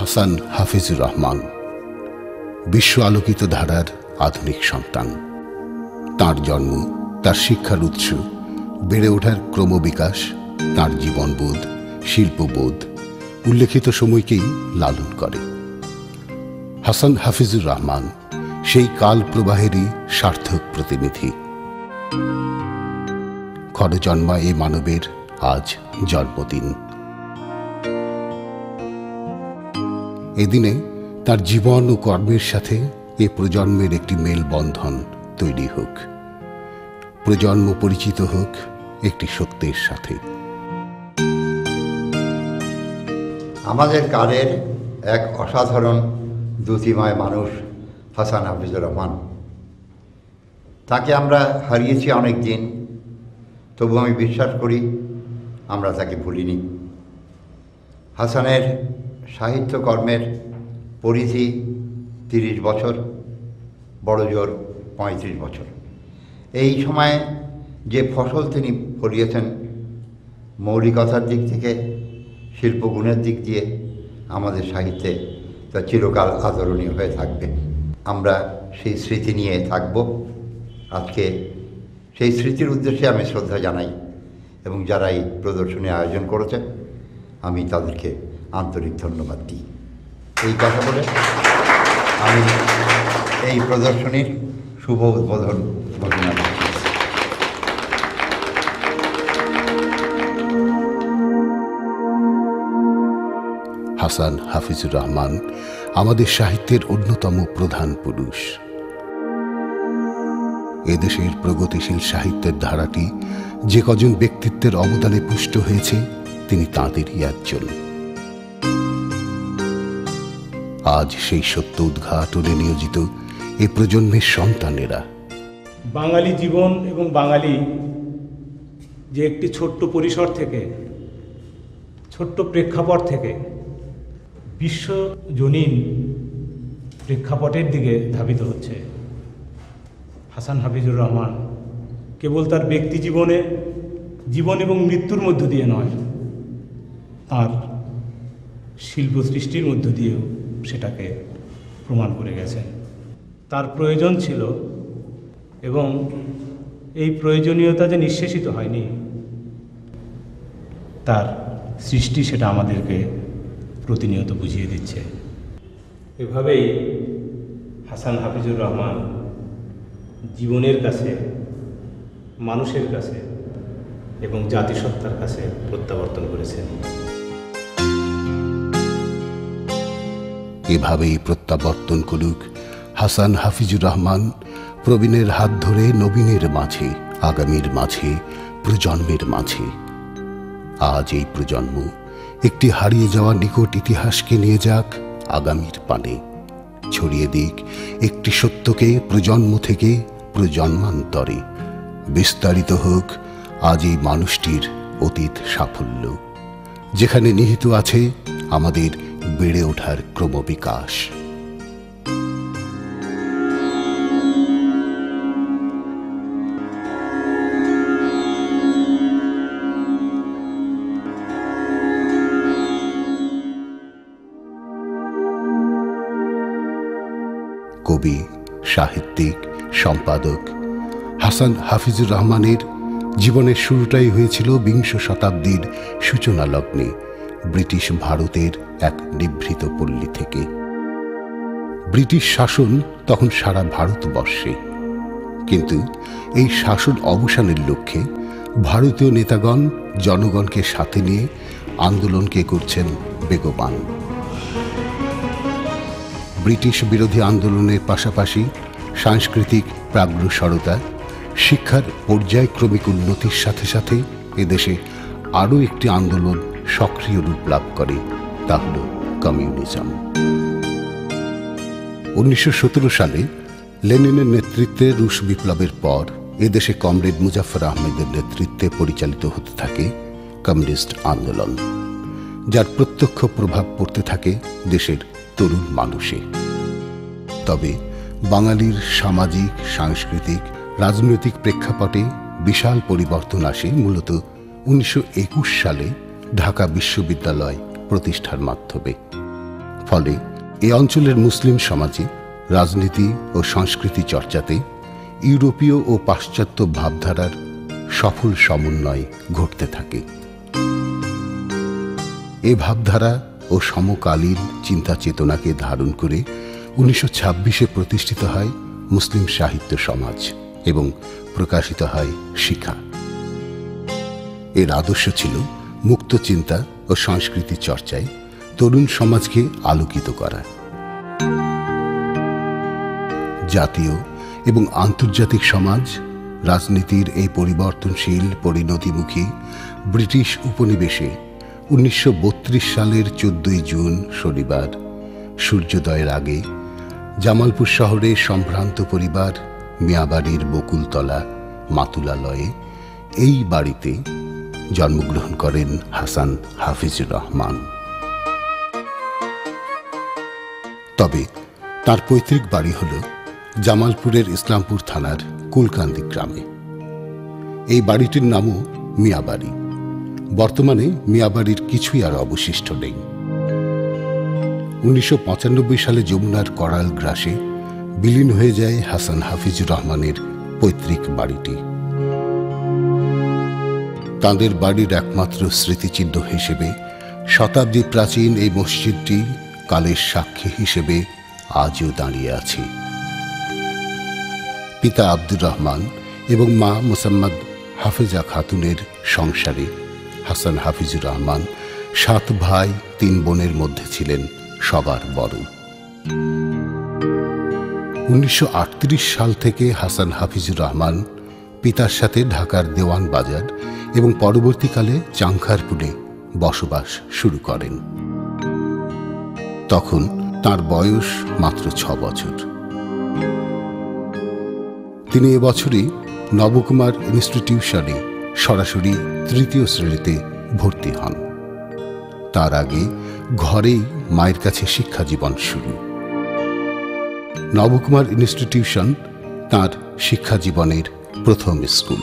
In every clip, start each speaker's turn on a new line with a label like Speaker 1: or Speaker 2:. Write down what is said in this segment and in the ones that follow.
Speaker 1: হাসান হাফিজুর রহমান বিশ্ব আলোকিত ধারার আধুনিক সন্তান। তাঁর জন্ম, তার শিক্ষার উৎস, বেড়ে ওঠার ক্রমবিকাশ, তাঁর জীবনবোধ, শিল্পবোধ উল্লেখিত সময়কেই লালন করে। হাসান হাফিজুর রহমান সেই কাল প্রবাহেরই সার্থক প্রতিনিধি। ক্ষণজন্মা এ মানবের আজ জন্মদিন। এদিনে তার জীবন ও কর্মের সাথে এ প্রজন্মের একটি মেলবন্ধন তৈরি হোক, প্রজন্ম পরিচিত হোক একটি সত্যের সাথে।
Speaker 2: আমাদের কালের এক অসাধারণ দ্যুতিময় মানুষ হাসান হাফিজুর রহমান। তাকে আমরা হারিয়েছি অনেক দিন, তবু আমি বিশ্বাস করি আমরা তাকে ভুলিনি। হাসানের সাহিত্যকর্মের পরিধি 30 বছর, বড় জোর 35 বছর। এই সময়ে যে ফসল তিনি ফলিয়েছেন, মৌলিকতার দিক থেকে শিল্পগুণের দিক দিয়ে আমাদের সাহিত্যে তা চিরকাল আদরণীয় হয়ে থাকবে। আমরা সেই স্মৃতি নিয়ে থাকব। আজকে সেই স্মৃতির উদ্দেশ্যে আমি শ্রদ্ধা জানাই এবং যারা এই প্রদর্শনী আয়োজন করেছে আমি তাদেরকে আন্তরিক ধন্যবাদ দিই। এই কথা বলে আমি এই প্রদর্শনীর শুভ উদ্বোধন ঘোষণা করছি।
Speaker 1: হাসান হাফিজুর রহমান আমাদের সাহিত্যের অন্যতম প্রধান পুরুষ। এদেশের প্রগতিশীল সাহিত্যের ধারাটি যে কজন ব্যক্তিত্বের অবদানে পুষ্ট হয়েছে, তিনি তাঁদেরই একজন। আজ সেই সত্য উদ্ঘাটনে নিয়োজিত এ প্রজন্মের সন্তানেরা।
Speaker 3: বাঙালি জীবন এবং বাঙালি যে একটি ছোট্ট পরিসর থেকে, ছোট্ট প্রেক্ষাপট থেকে বিশ্বজনীন প্রেক্ষাপটের দিকে ধাবিত হচ্ছে। হাসান হাফিজুর রহমান কেবল তার ব্যক্তি জীবন এবং মৃত্যুর মধ্য দিয়ে নয়, তার শিল্প সৃষ্টির মধ্য দিয়েও সেটাকে প্রমাণ করে গেছেন। তার প্রয়োজন ছিল এবং এই প্রয়োজনীয়তা যে নিঃশেষিত হয়নি, তার সৃষ্টি সেটা আমাদেরকে প্রতিনিয়ত বুঝিয়ে দিচ্ছে। এভাবেই হাসান হাফিজুর রহমান জীবনের কাছে, মানুষের কাছে এবং জাতিসত্তার কাছে প্রত্যাবর্তন করেছেন।
Speaker 1: এভাবেই প্রত্যাবর্তন করুক হাসান হাফিজুর রহমান, প্রবীণের হাত ধরে নবীনের মাঝে, আগামীর মাঝে, প্রজন্মের মাঝে। আজ এই প্রজন্ম একটি হারিয়ে যাওয়া নিকট ইতিহাসকে নিয়ে যাক আগামীর পানে, ছড়িয়ে দিক একটি সত্যকে প্রজন্ম থেকে প্রজন্মান্তরে। বিস্তারিত হোক আজ এই মানুষটির অতীত সাফল্য, যেখানে নিহিত আছে আমাদের বেড়ে ওঠার ক্রমবিকাশ। কবি, সাহিত্যিক, সম্পাদক হাসান হাফিজুর রহমানের জীবনের শুরুটাই হয়েছিল বিংশ শতাব্দীর সূচনা লগ্নে ব্রিটিশ ভারতের এক নিভৃত পল্লী থেকে। ব্রিটিশ শাসন তখন সারা ভারতবর্ষে, কিন্তু এই শাসন অবসানের লক্ষ্যে ভারতীয় নেতাগণ জনগণকে সাথে নিয়ে আন্দোলনকে করছেন বেগবান। ব্রিটিশ বিরোধী আন্দোলনের পাশাপাশি সাংস্কৃতিক প্রাগ্রসরতা, শিক্ষার পর্যায়ক্রমিক উন্নতির সাথে সাথে এদেশে আরও একটি আন্দোলন সক্রিয় রূপ লাভ করে, তা হল কমিউনিজম। 1917 সালে লেনিনের নেতৃত্বে রুশ বিপ্লবের পর এদেশে কমরেড মুজাফফর আহমেদের নেতৃত্বে পরিচালিত হতে থাকে কমিউনিস্ট আন্দোলন, যার প্রত্যক্ষ প্রভাব পড়তে থাকে দেশের তরুণ মানুষে। তবে বাঙালির সামাজিক, সাংস্কৃতিক, রাজনৈতিক প্রেক্ষাপটে বিশাল পরিবর্তন আসে মূলত 1921 সালে ঢাকা বিশ্ববিদ্যালয় প্রতিষ্ঠার মাধ্যমে। ফলে এ অঞ্চলের মুসলিম সমাজে রাজনীতি ও সংস্কৃতি চর্চাতে ইউরোপীয় ও পাশ্চাত্য ভাবধারার সফল সমন্বয় ঘটতে থাকে। এ ভাবধারা ও সমকালীন চিন্তা চেতনাকে ধারণ করে 1926-এ প্রতিষ্ঠিত হয় মুসলিম সাহিত্য সমাজ এবং প্রকাশিত হয় শিখা। এর আদর্শ ছিল মুক্ত চিন্তা ও সংস্কৃতি চর্চায় তরুণ সমাজকে আলোকিত করা। জাতীয় এবং আন্তর্জাতিক সমাজ রাজনীতির এই পরিবর্তনশীল পরিণতিমুখী ব্রিটিশ উপনিবেশে 1932 সালের 14 জুন শনিবার সূর্যোদয়ের আগে জামালপুর শহরে সম্ভ্রান্ত পরিবার মিয়াবাড়ির বকুলতলা মাতুলালয়ে এই বাড়িতে জন্মগ্রহণ করেন হাসান হাফিজুর রহমান। তবে তার পৈতৃক বাড়ি হল জামালপুরের ইসলামপুর থানার কুলকান্দি গ্রামে। এই বাড়িটির নামও মিয়াবাড়ি। বর্তমানে মিয়াবাড়ির কিছুই আর অবশিষ্ট নেই। 1995 সালে যমুনার করাল গ্রাসে বিলীন হয়ে যায় হাসান হাফিজুর রহমানের পৈতৃক বাড়িটি। তাঁদের বাড়ির একমাত্র স্মৃতিচিহ্ন হিসেবে শতাব্দী প্রাচীন এই মসজিদটি কালের সাক্ষী হিসেবে আজও দাঁড়িয়ে আছে। পিতা আব্দুর রহমান এবং মা মোসাম্মদ হাফেজা খাতুনের সংসারে হাসান হাফিজুর রহমান 7 ভাই 3 বোনের মধ্যে ছিলেন সবার বড়। 1938 সাল থেকে হাসান হাফিজুর রহমান পিতার সাথে ঢাকার দেওয়ান বাজার এবং পরবর্তীকালে চাংখারপুরে বসবাস শুরু করেন। তখন তার বয়স মাত্র 6 বছর। তিনি এবছরই নবকুমার ইনস্টিটিউশনে সরাসরি 3য় শ্রেণীতে ভর্তি হন। তার আগে ঘরেই মায়ের কাছে শিক্ষা জীবন শুরু। নবকুমার ইনস্টিটিউশন তার শিক্ষা জীবনের প্রথম স্কুল।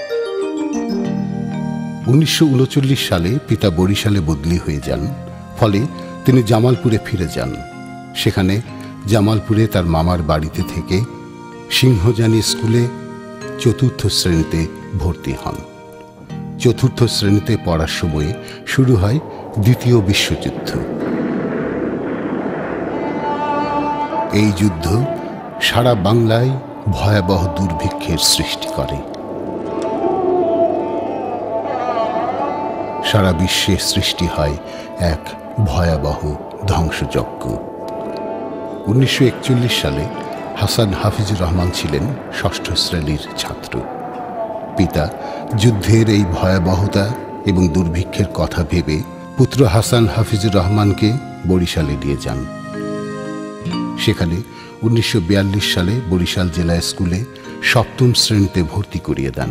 Speaker 1: 1939 সালে পিতা বরিশালে বদলি হয়ে যান, ফলে তিনি জামালপুরে ফিরে যান। সেখানে জামালপুরে তার মামার বাড়িতে থেকে সিংহজানি স্কুলে 4র্থ শ্রেণীতে ভর্তি হন। 4র্থ শ্রেণীতে পড়ার সময়ে শুরু হয় দ্বিতীয় বিশ্বযুদ্ধ। এই যুদ্ধ সারা বাংলায় ভয়াবহ দুর্ভিক্ষের সৃষ্টি করে। সারা বিশ্বে সৃষ্টি হয় এক ভয়াবহ ধ্বংসযজ্ঞ। 1941 সালে হাসান হাফিজুর রহমান ছিলেন 6ষ্ঠ শ্রেণীর ছাত্র। পিতা যুদ্ধের এই ভয়াবহতা এবং দুর্ভিক্ষের কথা ভেবে পুত্র হাসান হাফিজুর রহমানকে বরিশালে নিয়ে যান। সেখানে 1942 সালে বরিশাল জেলা স্কুলে 7ম শ্রেণীতে ভর্তি করিয়ে দেন।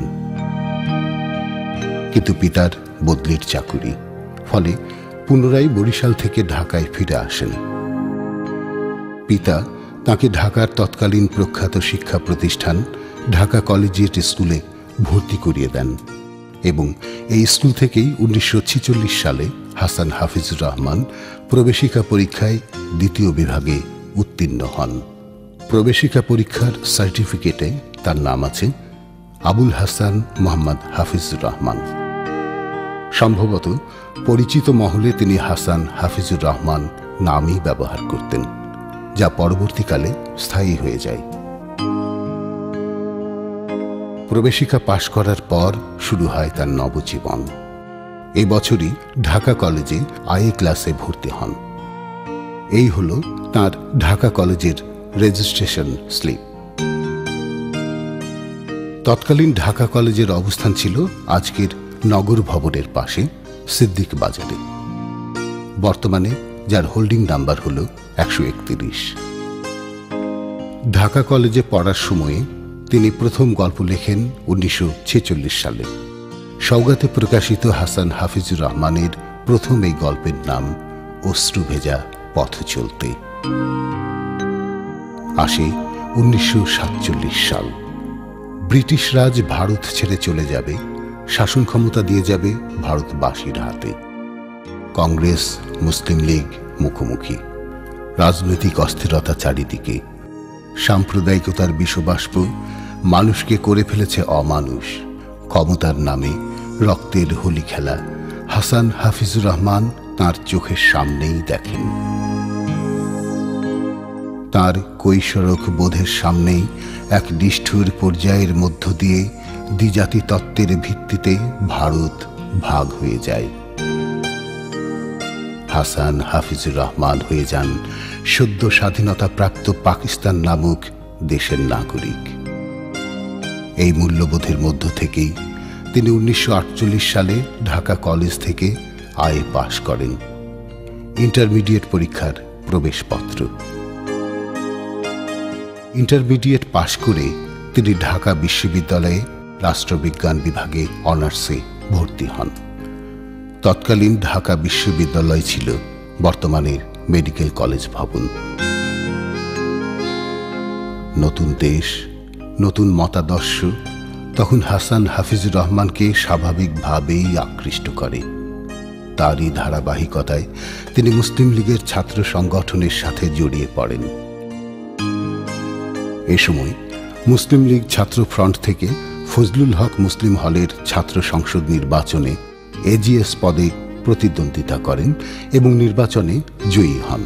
Speaker 1: কিন্তু পিতার বদলির চাকুরি, ফলে পুনরায় বরিশাল থেকে ঢাকায় ফিরে আসেন। পিতা তাকে ঢাকার তৎকালীন প্রখ্যাত শিক্ষা প্রতিষ্ঠান ঢাকা কলেজিয়েট স্কুলে ভর্তি করিয়ে দেন এবং এই স্কুল থেকেই 1946 সালে হাসান হাফিজুর রহমান প্রবেশিকা পরীক্ষায় 2য় বিভাগে উত্তীর্ণ হন। প্রবেশিকা পরীক্ষার সার্টিফিকেটে তার নাম আছে আবুল হাসান মোহাম্মদ হাফিজুর রহমান। সম্ভবত পরিচিত মহলে তিনি হাসান হাফিজুর রহমান নামই ব্যবহার করতেন, যা পরবর্তীকালে স্থায়ী হয়ে যায়। প্রবেশিকা পাশ করার পর শুরু হয় তার নবজীবন। এই বছরই ঢাকা কলেজে আইএ ক্লাসে ভর্তি হন। এই হল তার ঢাকা কলেজের রেজিস্ট্রেশন স্লিপ। তৎকালীন ঢাকা কলেজের অবস্থান ছিল আজকের নগর ভবনের পাশে সিদ্দিক বাজারে। বর্তমানে যার হোল্ডিং নাম্বার হল 131। ঢাকা কলেজে পড়ার সময়ে তিনি প্রথম গল্প লেখেন 1946 সালে। সওগাতে প্রকাশিত হাসান হাফিজুর রহমানের প্রথম এই গল্পের নাম অশ্রু ভেজা পথ চলতে। আসে 1947 সাল। ব্রিটিশ রাজ ভারত ছেড়ে চলে যাবে, শাসন ক্ষমতা দিয়ে যাবে ভারতবাসীর হাতে। কংগ্রেস মুসলিম লীগ মুখোমুখি। রাজনৈতিক অস্থিরতা চারিদিকে, সাম্প্রদায়িকতার বিষবাষ্প মানুষকে করে ফেলেছে অমানুষ। ক্ষমতার নামে রক্তের হোলি খেলা হাসান হাফিজুর রহমান তাঁর চোখের সামনেই দেখেন। তাঁর কৈশোরক বোধের সামনেই এক নিষ্ঠুর পর্যায়ের মধ্য দিয়ে দ্বিজাতি তত্ত্বের ভিত্তিতে ভারত ভাগ হয়ে যায়। হাসান হাফিজুর রহমান হয়ে যান সদ্য স্বাধীনতা প্রাপ্ত পাকিস্তান নামক দেশের নাগরিক। এই মূল্যবোধের মধ্য থেকেই তিনি 1948 সালে ঢাকা কলেজ থেকে আইএ পাশ করেন, ইন্টারমিডিয়েট পরীক্ষার প্রবেশপত্র। ইন্টারমিডিয়েট পাশ করে তিনি ঢাকা বিশ্ববিদ্যালয়ে রাষ্ট্রবিজ্ঞান বিভাগে অনার্সে ভর্তি হন। তৎকালীন ঢাকা বিশ্ববিদ্যালয় ছিল বর্তমানের মেডিকেল কলেজ ভবন। নতুন দেশ, নতুন মতাদর্শ তখন হাসান হাফিজুর রহমানকে স্বাভাবিকভাবেই আকৃষ্ট করে। তারই ধারাবাহিকতায় তিনি মুসলিম লীগের ছাত্র সংগঠনের সাথে জড়িয়ে পড়েন। এ সময় মুসলিম লীগ ছাত্র ফ্রন্ট থেকে ফজলুল হক মুসলিম হলের ছাত্র সংসদ নির্বাচনে এজিএস পদে প্রতিদ্বন্দ্বিতা করেন এবং নির্বাচনে জয়ী হন।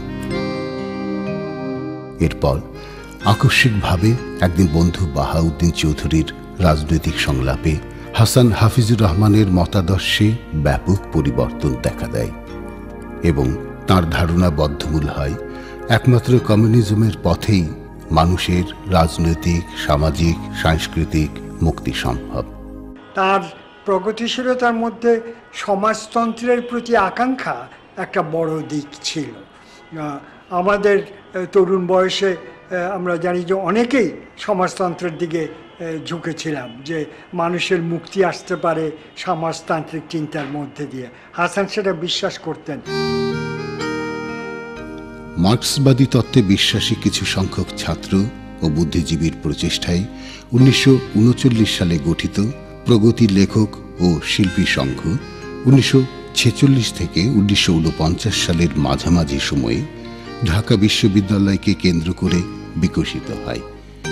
Speaker 1: এরপর আকস্মিকভাবে একদিন বন্ধু বাহাউদ্দিন চৌধুরীর রাজনৈতিক সংলাপে হাসান হাফিজুর রহমানের মতাদর্শে ব্যাপক পরিবর্তন দেখা দেয় এবং তাঁর ধারণা বদ্ধমূল হয় একমাত্র কমিউনিজমের পথেই মানুষের রাজনৈতিক, সামাজিক, সাংস্কৃতিক মুক্তি সম্ভব।
Speaker 4: তার প্রগতিশীলতার মধ্যে সমাজতন্ত্রের প্রতি আকাঙ্ক্ষা একটা বড় দিক ছিল। আমাদের তরুণ বয়সে আমরা জানি যে অনেকেই সমাজতন্ত্রের দিকে ঝুঁকেছিলাম, যে মানুষের মুক্তি আসতে পারে সমাজতান্ত্রিক চিন্তার মধ্যে দিয়ে। হাসান সেটা বিশ্বাস করতেন।
Speaker 1: মার্ক্সবাদী তত্ত্বে বিশ্বাসী কিছু সংখ্যক ছাত্র ও বুদ্ধিজীবীর প্রচেষ্টায় 1939 সালে গঠিত প্রগতি লেখক ও শিল্পী সংঘ 1946 থেকে 1949 সালের মাঝামাঝি সময়ে ঢাকা বিশ্ববিদ্যালয়কে কেন্দ্র করে বিকশিত হয়।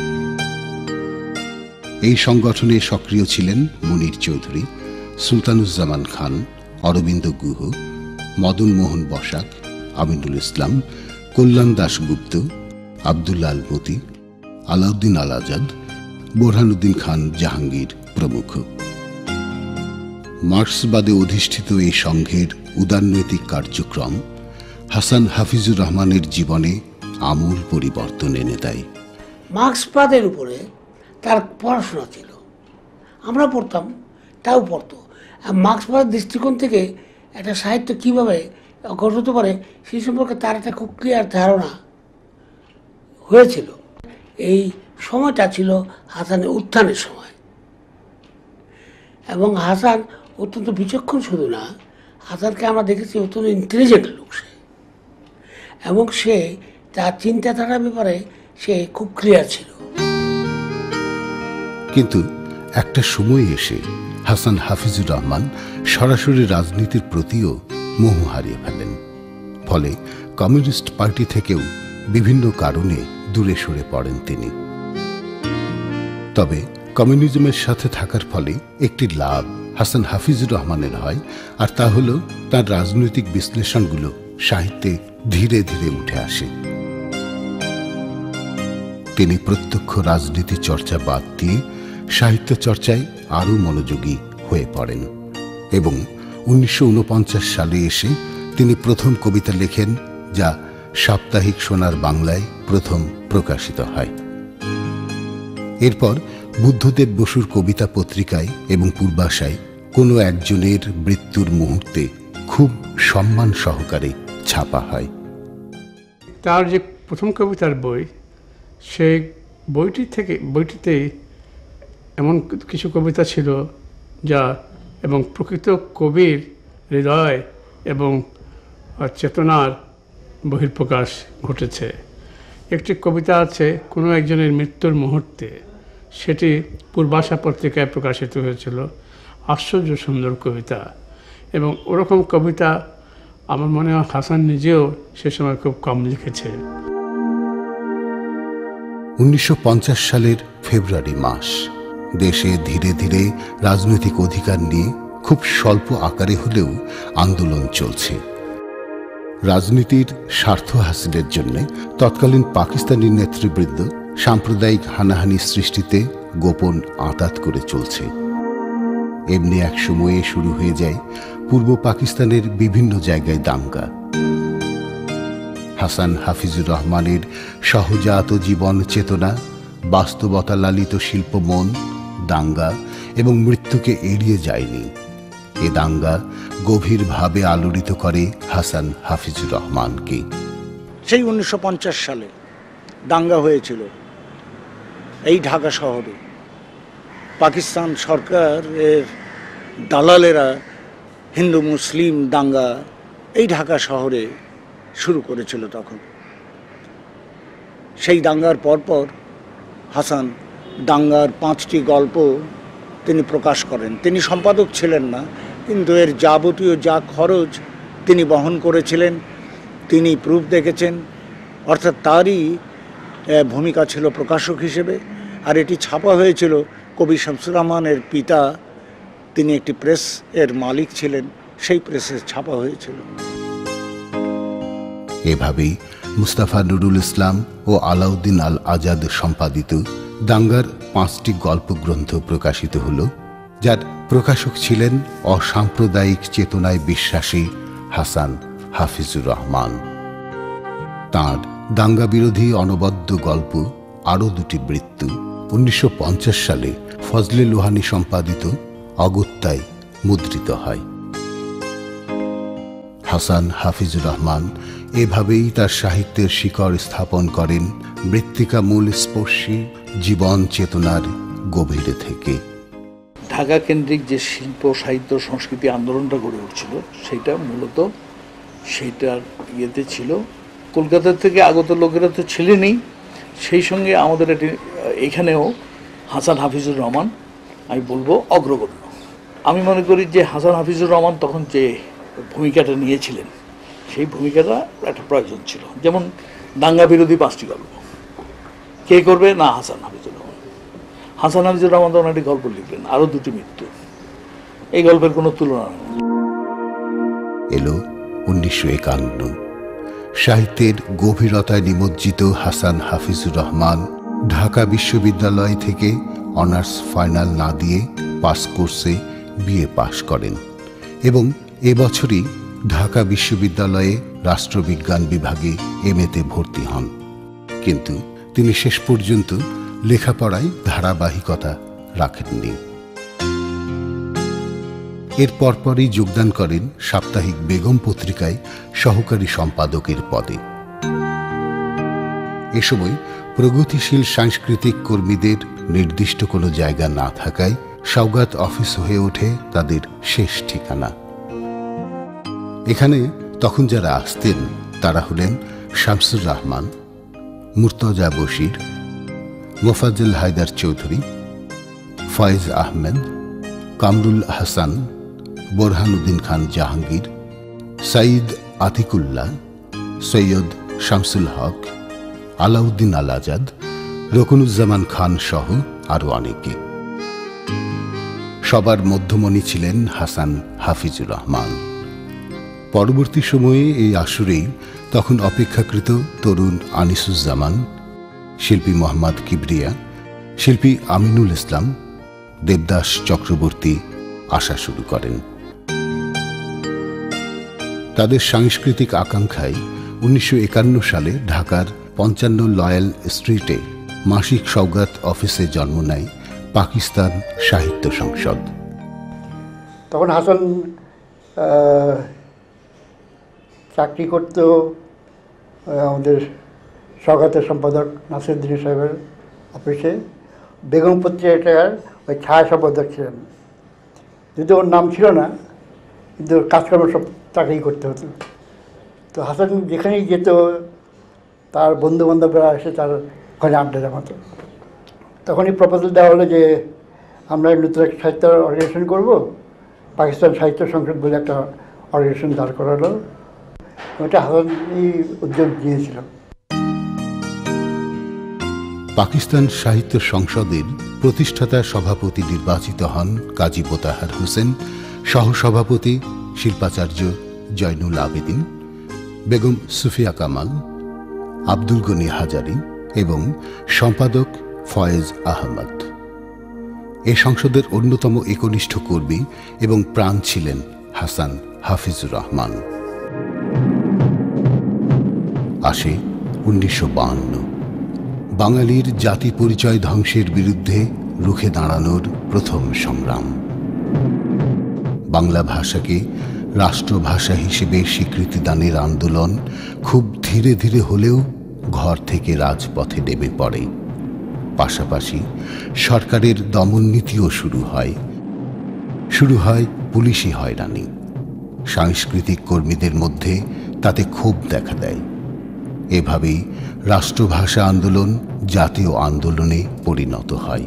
Speaker 1: এই সংগঠনে সক্রিয় ছিলেন মুনির চৌধুরী, সুলতানুজ্জামান খান, অরবিন্দ গুহ, মদন মোহন বসাক, আমিনুল ইসলাম, কল্যাণ দাশগুপ্ত, আব্দুল্লাহ আলমতি, আলাউদ্দিন আল আজাদ, বোরহানুদ্দিন খান জাহাঙ্গীর প্রমুখ। মার্ক্সবাদে অধিষ্ঠিত এই সংঘের উদারনৈতিক কার্যক্রম হাসান হাফিজুর রহমানের জীবনে আমূল পরিবর্তন এনে দেয়।
Speaker 5: মার্ক্সবাদের উপরে তার পড়াশোনা ছিল, আমরা পড়তাম, তাও পড়তো। মার্ক্সবাদের দৃষ্টিকোণ থেকে একটা সাহিত্য কীভাবে গড়ে হতে পারে সেই সম্পর্কে তার একটা খুব ক্লিয়ার ধারণা হয়েছিল। এই সময়টা ছিল হাসানের উত্থানের সময় এবং হাসান অত্যন্ত বিচক্ষণ। শুধু না, হাসানকে আমরা দেখেছি অত্যন্ত ইন্টেলিজেন্ট লোক সে, এবং সে তার চিন্তাধারার ব্যাপারে সে খুব ক্লিয়ার ছিল।
Speaker 1: কিন্তু একটা সময় এসে হাসান হাফিজুর রহমান সরাসরি রাজনীতির প্রতিও মোহ হারিয়ে ফেলেন। ফলে কমিউনিস্ট পার্টি থেকেও বিভিন্ন কারণে দূরে সরে পড়েন তিনি। তবে কমিউনিজমের সাথে থাকার ফলে একটি লাভ হাসান হাফিজুর রহমানের হয়, আর তা হল তার রাজনৈতিক বিশ্লেষণগুলো সাহিত্যে ধীরে ধীরে উঠে আসে। তিনি প্রত্যক্ষ রাজনীতি চর্চা বাদ দিয়ে সাহিত্য চর্চায় আরও মনোযোগী হয়ে পড়েন এবং 1949 সালে এসে তিনি প্রথম কবিতা লেখেন, যা সাপ্তাহিক সোনার বাংলায় প্রথম প্রকাশিত হয়। এরপর বুদ্ধদেব বসুর কবিতা পত্রিকায় এবং পূর্বাশায় কোনো একজনের মৃত্যুর মুহূর্তে খুব সম্মান সহকারে ছাপা হয়।
Speaker 6: তার যে প্রথম কবিতার বই, সেই বইটিতে এমন কিছু কবিতা ছিল যা এবং প্রকৃত কবির হৃদয় এবং চেতনার বহিঃপ্রকাশ ঘটেছে। একটি কবিতা আছে কোনো একজনের মৃত্যুর মুহূর্তে, সেটি পূর্বাশা পত্রিকায় প্রকাশিত হয়েছিল। আশ্চর্য সুন্দর কবিতা, এবং ওরকম কবিতা আমার মনে হয় হাসান নিজেও সে সময় খুব কম লিখেছে।
Speaker 1: 1950 সালের ফেব্রুয়ারি মাস, দেশে ধীরে ধীরে রাজনৈতিক অধিকার নিয়ে খুব স্বল্প আকারে হলেও আন্দোলন চলছে। রাজনীতির স্বার্থ হাসিলের জন্য তৎকালীন পাকিস্তানি নেতৃবৃন্দ সাম্প্রদায়িক হানাহানি সৃষ্টিতে গোপন আঁতাত করে চলছে। এমনি এক সময়ে শুরু হয়ে যায় পূর্ব পাকিস্তানের বিভিন্ন জায়গায় দাঙ্গা। হাসান হাফিজুর রহমানের সহজাত জীবন চেতনা, বাস্তবতা লালিত শিল্প মন দাঙ্গা এবং মৃত্যুকে এড়িয়ে যায়নি। এ দাঙ্গা গভীরভাবে আলোড়িত করে হাসান হাফিজুর রহমানকে।
Speaker 7: সেই 1950 সালে দাঙ্গা হয়েছিল এই ঢাকা শহরে। পাকিস্তান সরকারের দালালেরা হিন্দু মুসলিম দাঙ্গা এই ঢাকা শহরে শুরু করেছিল তখন। সেই দাঙ্গার পরপর হাসান দাঙ্গার 5টি গল্প তিনি প্রকাশ করেন। তিনি সম্পাদক ছিলেন না, কিন্তু এর যাবতীয় যা খরচ তিনি বহন করেছিলেন, তিনি প্রুফ দেখেছেন, অর্থাৎ তারই ভূমিকা ছিল প্রকাশক হিসেবে। আর এটি ছাপা হয়েছিল কবি শামসুর রহমানের পিতা, তিনি একটি প্রেস এর মালিক ছিলেন, সেই প্রেসে ছাপা হয়েছিল।
Speaker 1: এভাবেই মুস্তাফা নুরুল ইসলাম ও আলাউদ্দিন আল আজাদ সম্পাদিত দাঙ্গার 5টি গল্পগ্রন্থ প্রকাশিত হল, যার প্রকাশক ছিলেন অসাম্প্রদায়িক চেতনায় বিশ্বাসী হাসান হাফিজুর রহমান। তাঁর দাঙ্গা বিরোধী অনবদ্য গল্প আরও 2টি মৃত্যু 1950 সালে ফজলে লোহানী সম্পাদিত অগত্যায় মুদ্রিত হয়। হাসান হাফিজুর রহমান এভাবেই তার সাহিত্যের শিকড় স্থাপন করেন মৃত্তিকামূল স্পর্শী জীবন চেতনার গভীরে থেকে।
Speaker 8: ঢাকা কেন্দ্রিক যে শিল্প সাহিত্য সংস্কৃতি আন্দোলনটা গড়ে উঠছিল, সেটা মূলত সেইটার ইয়েতে ছিল। কলকাতা থেকে আগত লোকেরা তো ছিলেনই, সেই সঙ্গে আমাদের এখানেও হাসান হাফিজুর রহমান আমি বলবো অগ্রগণ্য। আমি মনে করি যে হাসান হাফিজুর রহমান তখন যে ভূমিকাটা নিয়েছিলেন, সেই ভূমিকাটা একটা প্রয়োজন ছিল। যেমন দাঙ্গা বিরোধী 5টি গল্প কে করবে না, হাসান হাফিজুর রহমান। হাসান হাফিজুর রহমান তখন একটি গল্প লিখলেন আরও 2টি মৃত্যু, এই গল্পের কোনো তুলনা নেই।
Speaker 1: এলো 1951। সাহিত্যের গভীরতায় নিমজ্জিত হাসান হাফিজুর রহমান ঢাকা বিশ্ববিদ্যালয় থেকে অনার্স ফাইনাল না দিয়ে পাস কোর্সে বিএ পাশ করেন এবং এবছরই ঢাকা বিশ্ববিদ্যালয়ে রাষ্ট্রবিজ্ঞান বিভাগে এমএতে ভর্তি হন। কিন্তু তিনি শেষ পর্যন্ত লেখাপড়ায় ধারাবাহিকতা রাখেননি। এর পরপরই যোগদান করেন সাপ্তাহিক বেগম পত্রিকায় সহকারী সম্পাদকের পদে। এ সময় প্রগতিশীল সাংস্কৃতিক কর্মীদের নির্দিষ্ট কোনো জায়গা না থাকায় সওগাত অফিস হয়ে ওঠে তাদের শেষ ঠিকানা। এখানে তখন যারা আসতেন তারা হলেন শামসুর রহমান, মুর্তজা বশির, মোফাজ্জল হায়দার চৌধুরী, ফয়েজ আহমেদ, কামরুল হাসান, বোরহানুদ্দিন খান জাহাঙ্গীর, সাইদ আতিকুল্লাহ, সৈয়দ শামসুল হক, আলাউদ্দিন আল আজাদ, রকুনুজ্জামান খান সহ আরও অনেকে। সবার মধ্যমণি ছিলেন হাসান হাফিজুর রহমান। পরবর্তী সময়ে এই আসরেই তখন অপেক্ষাকৃত তরুণ আনিসুজ্জামান, শিল্পী মোহাম্মদ কিবরিয়া, শিল্পী আমিনুল ইসলাম, দেবদাস চক্রবর্তী আসা শুরু করেন। তাদের সাংস্কৃতিক আকাঙ্ক্ষায় 1951 সালে ঢাকার 55 লয়াল স্ট্রিটে মাসিক সওগাত অফিসে জন্ম নেয় পাকিস্তান সাহিত্য সংসদ।
Speaker 9: তখন হাসান চাকরি করত আমাদের সওগাতের সম্পাদক নাসিরউদ্দিন সাহেবের অফিসে, বেগম পত্রিকার ওই ছায়া সম্পাদক ছিলেন। যদি ওর নাম ছিল না, কিন্তু কাজকর্ম সব তাকেই করতে হতো। তো হাসান যেখানেই যেত তার বন্ধুবান্ধবরা এসে তার ওখানে আড্ডা জমাতো। তখনই প্রপোজাল দেওয়া হলো যে আমরা নতুন একটা সাহিত্য অর্গানাইজেশন করব, পাকিস্তান সাহিত্য সংসদ বলে একটা অর্গানাইজেশন দাঁড় করালো ওটা হাসানই উদ্যোগ দিয়েছিল।
Speaker 1: পাকিস্তান সাহিত্য সংসদের প্রতিষ্ঠাতা সভাপতি নির্বাচিত হন কাজী মোতাহার হোসেন, সহসভাপতি শিল্পাচার্য জয়নুল আবেদিন, বেগম সুফিয়া কামাল, আব্দুল গনি হাজারি এবং সম্পাদক ফয়েজ আহমদ। এ সংসদের অন্যতম একনিষ্ঠ কর্মী এবং প্রাণ ছিলেন হাসান হাফিজুর রহমান। আসে 1952, বাঙালির জাতি পরিচয় ধ্বংসের বিরুদ্ধে রুখে দাঁড়ানোর প্রথম সংগ্রাম। বাংলা ভাষাকে রাষ্ট্রভাষা হিসেবে স্বীকৃতিদানের আন্দোলন খুব ধীরে ধীরে হলেও ঘর থেকে রাজপথে নেমে পড়ে। পাশাপাশি সরকারের দমননীতিও শুরু হয় পুলিশি হয়রানি। সাংস্কৃতিক কর্মীদের মধ্যে তাতে ক্ষোভ দেখা দেয়। এভাবেই রাষ্ট্রভাষা আন্দোলন জাতীয় আন্দোলনে পরিণত হয়।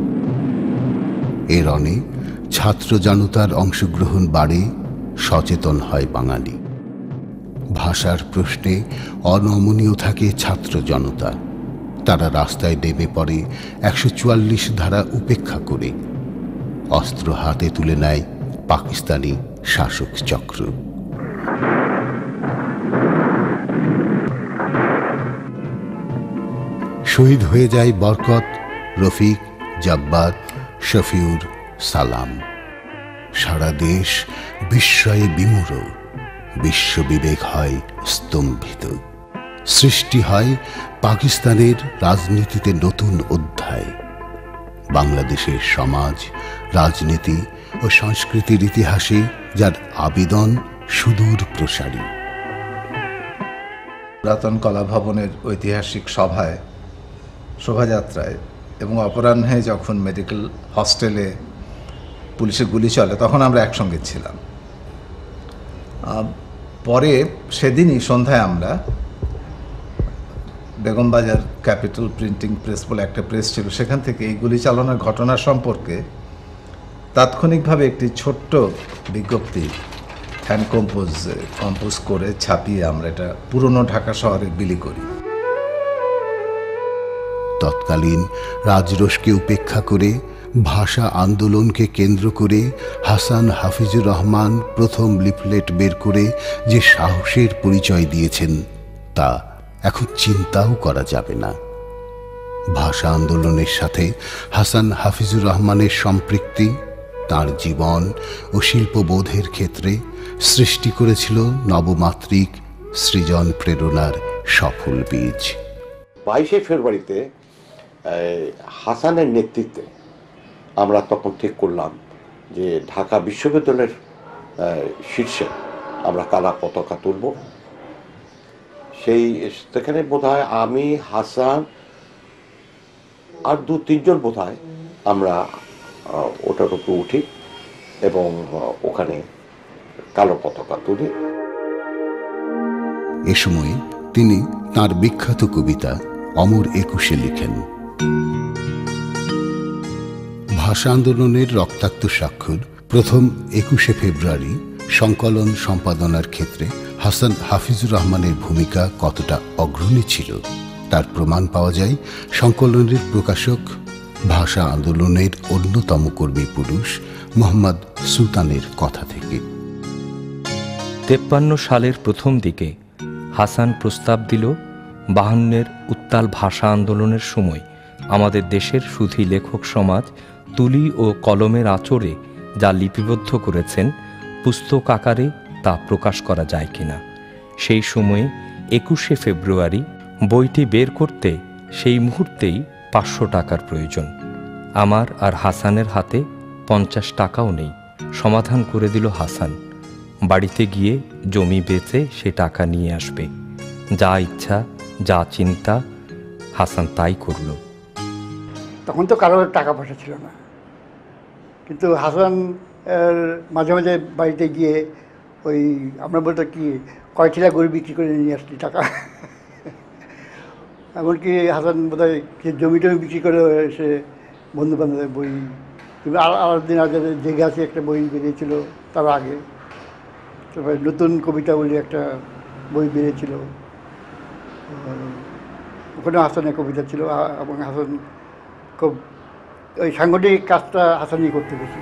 Speaker 1: এর অনে ছাত্র জনতার অংশগ্রহণ বাড়ে, সচেতন হয় বাঙালি। ভাষার প্রশ্নে অনমনীয় থাকে ছাত্র জনতা। তারা রাস্তায় নেমে পড়ে 144 ধারা উপেক্ষা করে। অস্ত্র হাতে তুলে নেয় পাকিস্তানি শাসক চক্র। শহীদ হয়ে যায় বরকত, রফিক, জব্বার, শফিউর, সালাম। সারা দেশ বিস্ময়ে বিমূঢ়, বিশ্ববিবেক হয় স্তম্ভিত। সৃষ্টি হয় পাকিস্তানের রাজনীতিতে নতুন অধ্যায়। বাংলাদেশের সমাজ, রাজনীতি ও সংস্কৃতির ইতিহাসে যার আবেদন সুদূর প্রসারী।
Speaker 10: পুরাতন কলা ভবনের ঐতিহাসিক সভায়, শোভাযাত্রায় এবং অপরাহ্নে যখন মেডিকেল হস্টেলে পুলিশের গুলি চলে, তখন আমরা একসঙ্গে ছিলাম। পরে সেদিনই সন্ধ্যায় আমরা বেগমবাজার ক্যাপিটাল প্রিন্টিং প্রেস বলে একটা প্রেস ছিল, সেখান থেকে এই গুলি চালানোর ঘটনা সম্পর্কে তাৎক্ষণিকভাবে একটি ছোট্ট বিজ্ঞপ্তি হ্যান্ড কম্পোজ করে ছাপিয়ে আমরা এটা পুরনো ঢাকা শহরে বিলি করি।
Speaker 1: তৎকালীন রাজরোষকে উপেক্ষা করে ভাষা আন্দোলনকে কেন্দ্র করে হাসান হাফিজুর রহমান প্রথম লিফলেট বের করে যে সাহসের পরিচয় দিয়েছেন, তা এখন চিন্তাও করা যাবে না। ভাষা আন্দোলনের সাথে হাসান হাফিজুর রহমানের সম্পৃক্তি তাঁর জীবন ও শিল্পবোধের ক্ষেত্রে সৃষ্টি করেছিল নবমাত্রিক সৃজন প্রেরণার সফল বীজ।
Speaker 11: 22শে ফেব্রুয়ারিতে হাসানের নেতৃত্বে আমরা তখন ঠিক করলাম যে ঢাকা বিশ্ববিদ্যালয়ের শীর্ষে আমরা কালা পতাকা তুলব। সেখানে বোধহয় আমি, হাসান আর 2-3 জন বোধহয় আমরা ওটার উপর উঠি এবং ওখানে কালো পতাকা তুলি।
Speaker 1: এ সময় তিনি তাঁর বিখ্যাত কবিতা অমর একুশে লিখেন। ভাষা আন্দোলনের রক্তাক্ত স্বাক্ষর প্রথম 21শে ফেব্রুয়ারি সংকলন সম্পাদনার ক্ষেত্রে হাসান হাফিজুর রহমানের ভূমিকা কতটা অগ্রণী ছিল তার প্রমাণ পাওয়া যায় সংকলনের প্রকাশক, ভাষা আন্দোলনের অন্যতম কর্মী পুরুষ মোহাম্মদ সুলতানের কথা থেকে।
Speaker 12: 53 সালের প্রথম দিকে হাসান প্রস্তাব দিল 52-এর উত্তাল ভাষা আন্দোলনের সময় আমাদের দেশের সুধী লেখক সমাজ তুলি ও কলমের আঁচড়ে যা লিপিবদ্ধ করেছেন পুস্তক আকারে তা প্রকাশ করা যায় কিনা। সেই সময়ে 21শে ফেব্রুয়ারি বইটি বের করতে সেই মুহূর্তেই 500 টাকার প্রয়োজন। আমার আর হাসানের হাতে 50 টাকাও নেই। সমাধান করে দিল হাসান, বাড়িতে গিয়ে জমি বেচে সে টাকা নিয়ে আসবে। যা ইচ্ছা, যা চিন্তা, হাসান তাই করল।
Speaker 9: তখন তো কারো টাকা পয়সা ছিল না, কিন্তু হাসান মাঝে মাঝে বাড়িতে গিয়ে ওই আমরা বলতো কি কয়টিলা গরু বিক্রি করে নিয়ে আসছি টাকা। এমনকি হাসান বোধহয় জমি টমি বিক্রি করে সে বন্ধু বান্ধবের বই, কিন্তু আলাদিন আজাদের জেগে আছে একটা বই বেরিয়েছিল তার আগে, তারপরে নতুন কবিতা বলে একটা বই বেরিয়েছিল, ওখানে হাসানের কবিতা ছিল এবং হাসান খুব ওই সাংগঠনিক কাজটা হাসানই করতে বেশি।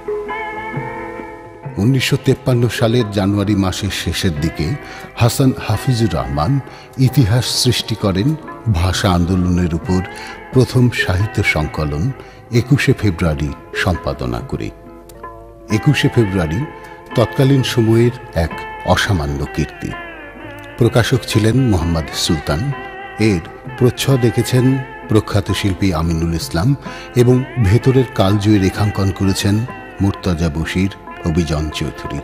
Speaker 1: 1953 সালের জানুয়ারি মাসের শেষের দিকে হাসান হাফিজুর রহমান ইতিহাস সৃষ্টি করেন ভাষা আন্দোলনের উপর প্রথম সাহিত্য সংকলন 21শে ফেব্রুয়ারি সম্পাদনা করে। 21শে ফেব্রুয়ারি তৎকালীন সময়ের এক অসামান্য কীর্তি। প্রকাশক ছিলেন মোহাম্মদ সুলতান। এর প্রচ্ছদ এঁকেছেন প্রখ্যাত শিল্পী আমিনুল ইসলাম এবং ভেতরের কালজয়ী রেখাঙ্কন করেছেন মুর্তজা বশির ও বিজন চৌধুরী।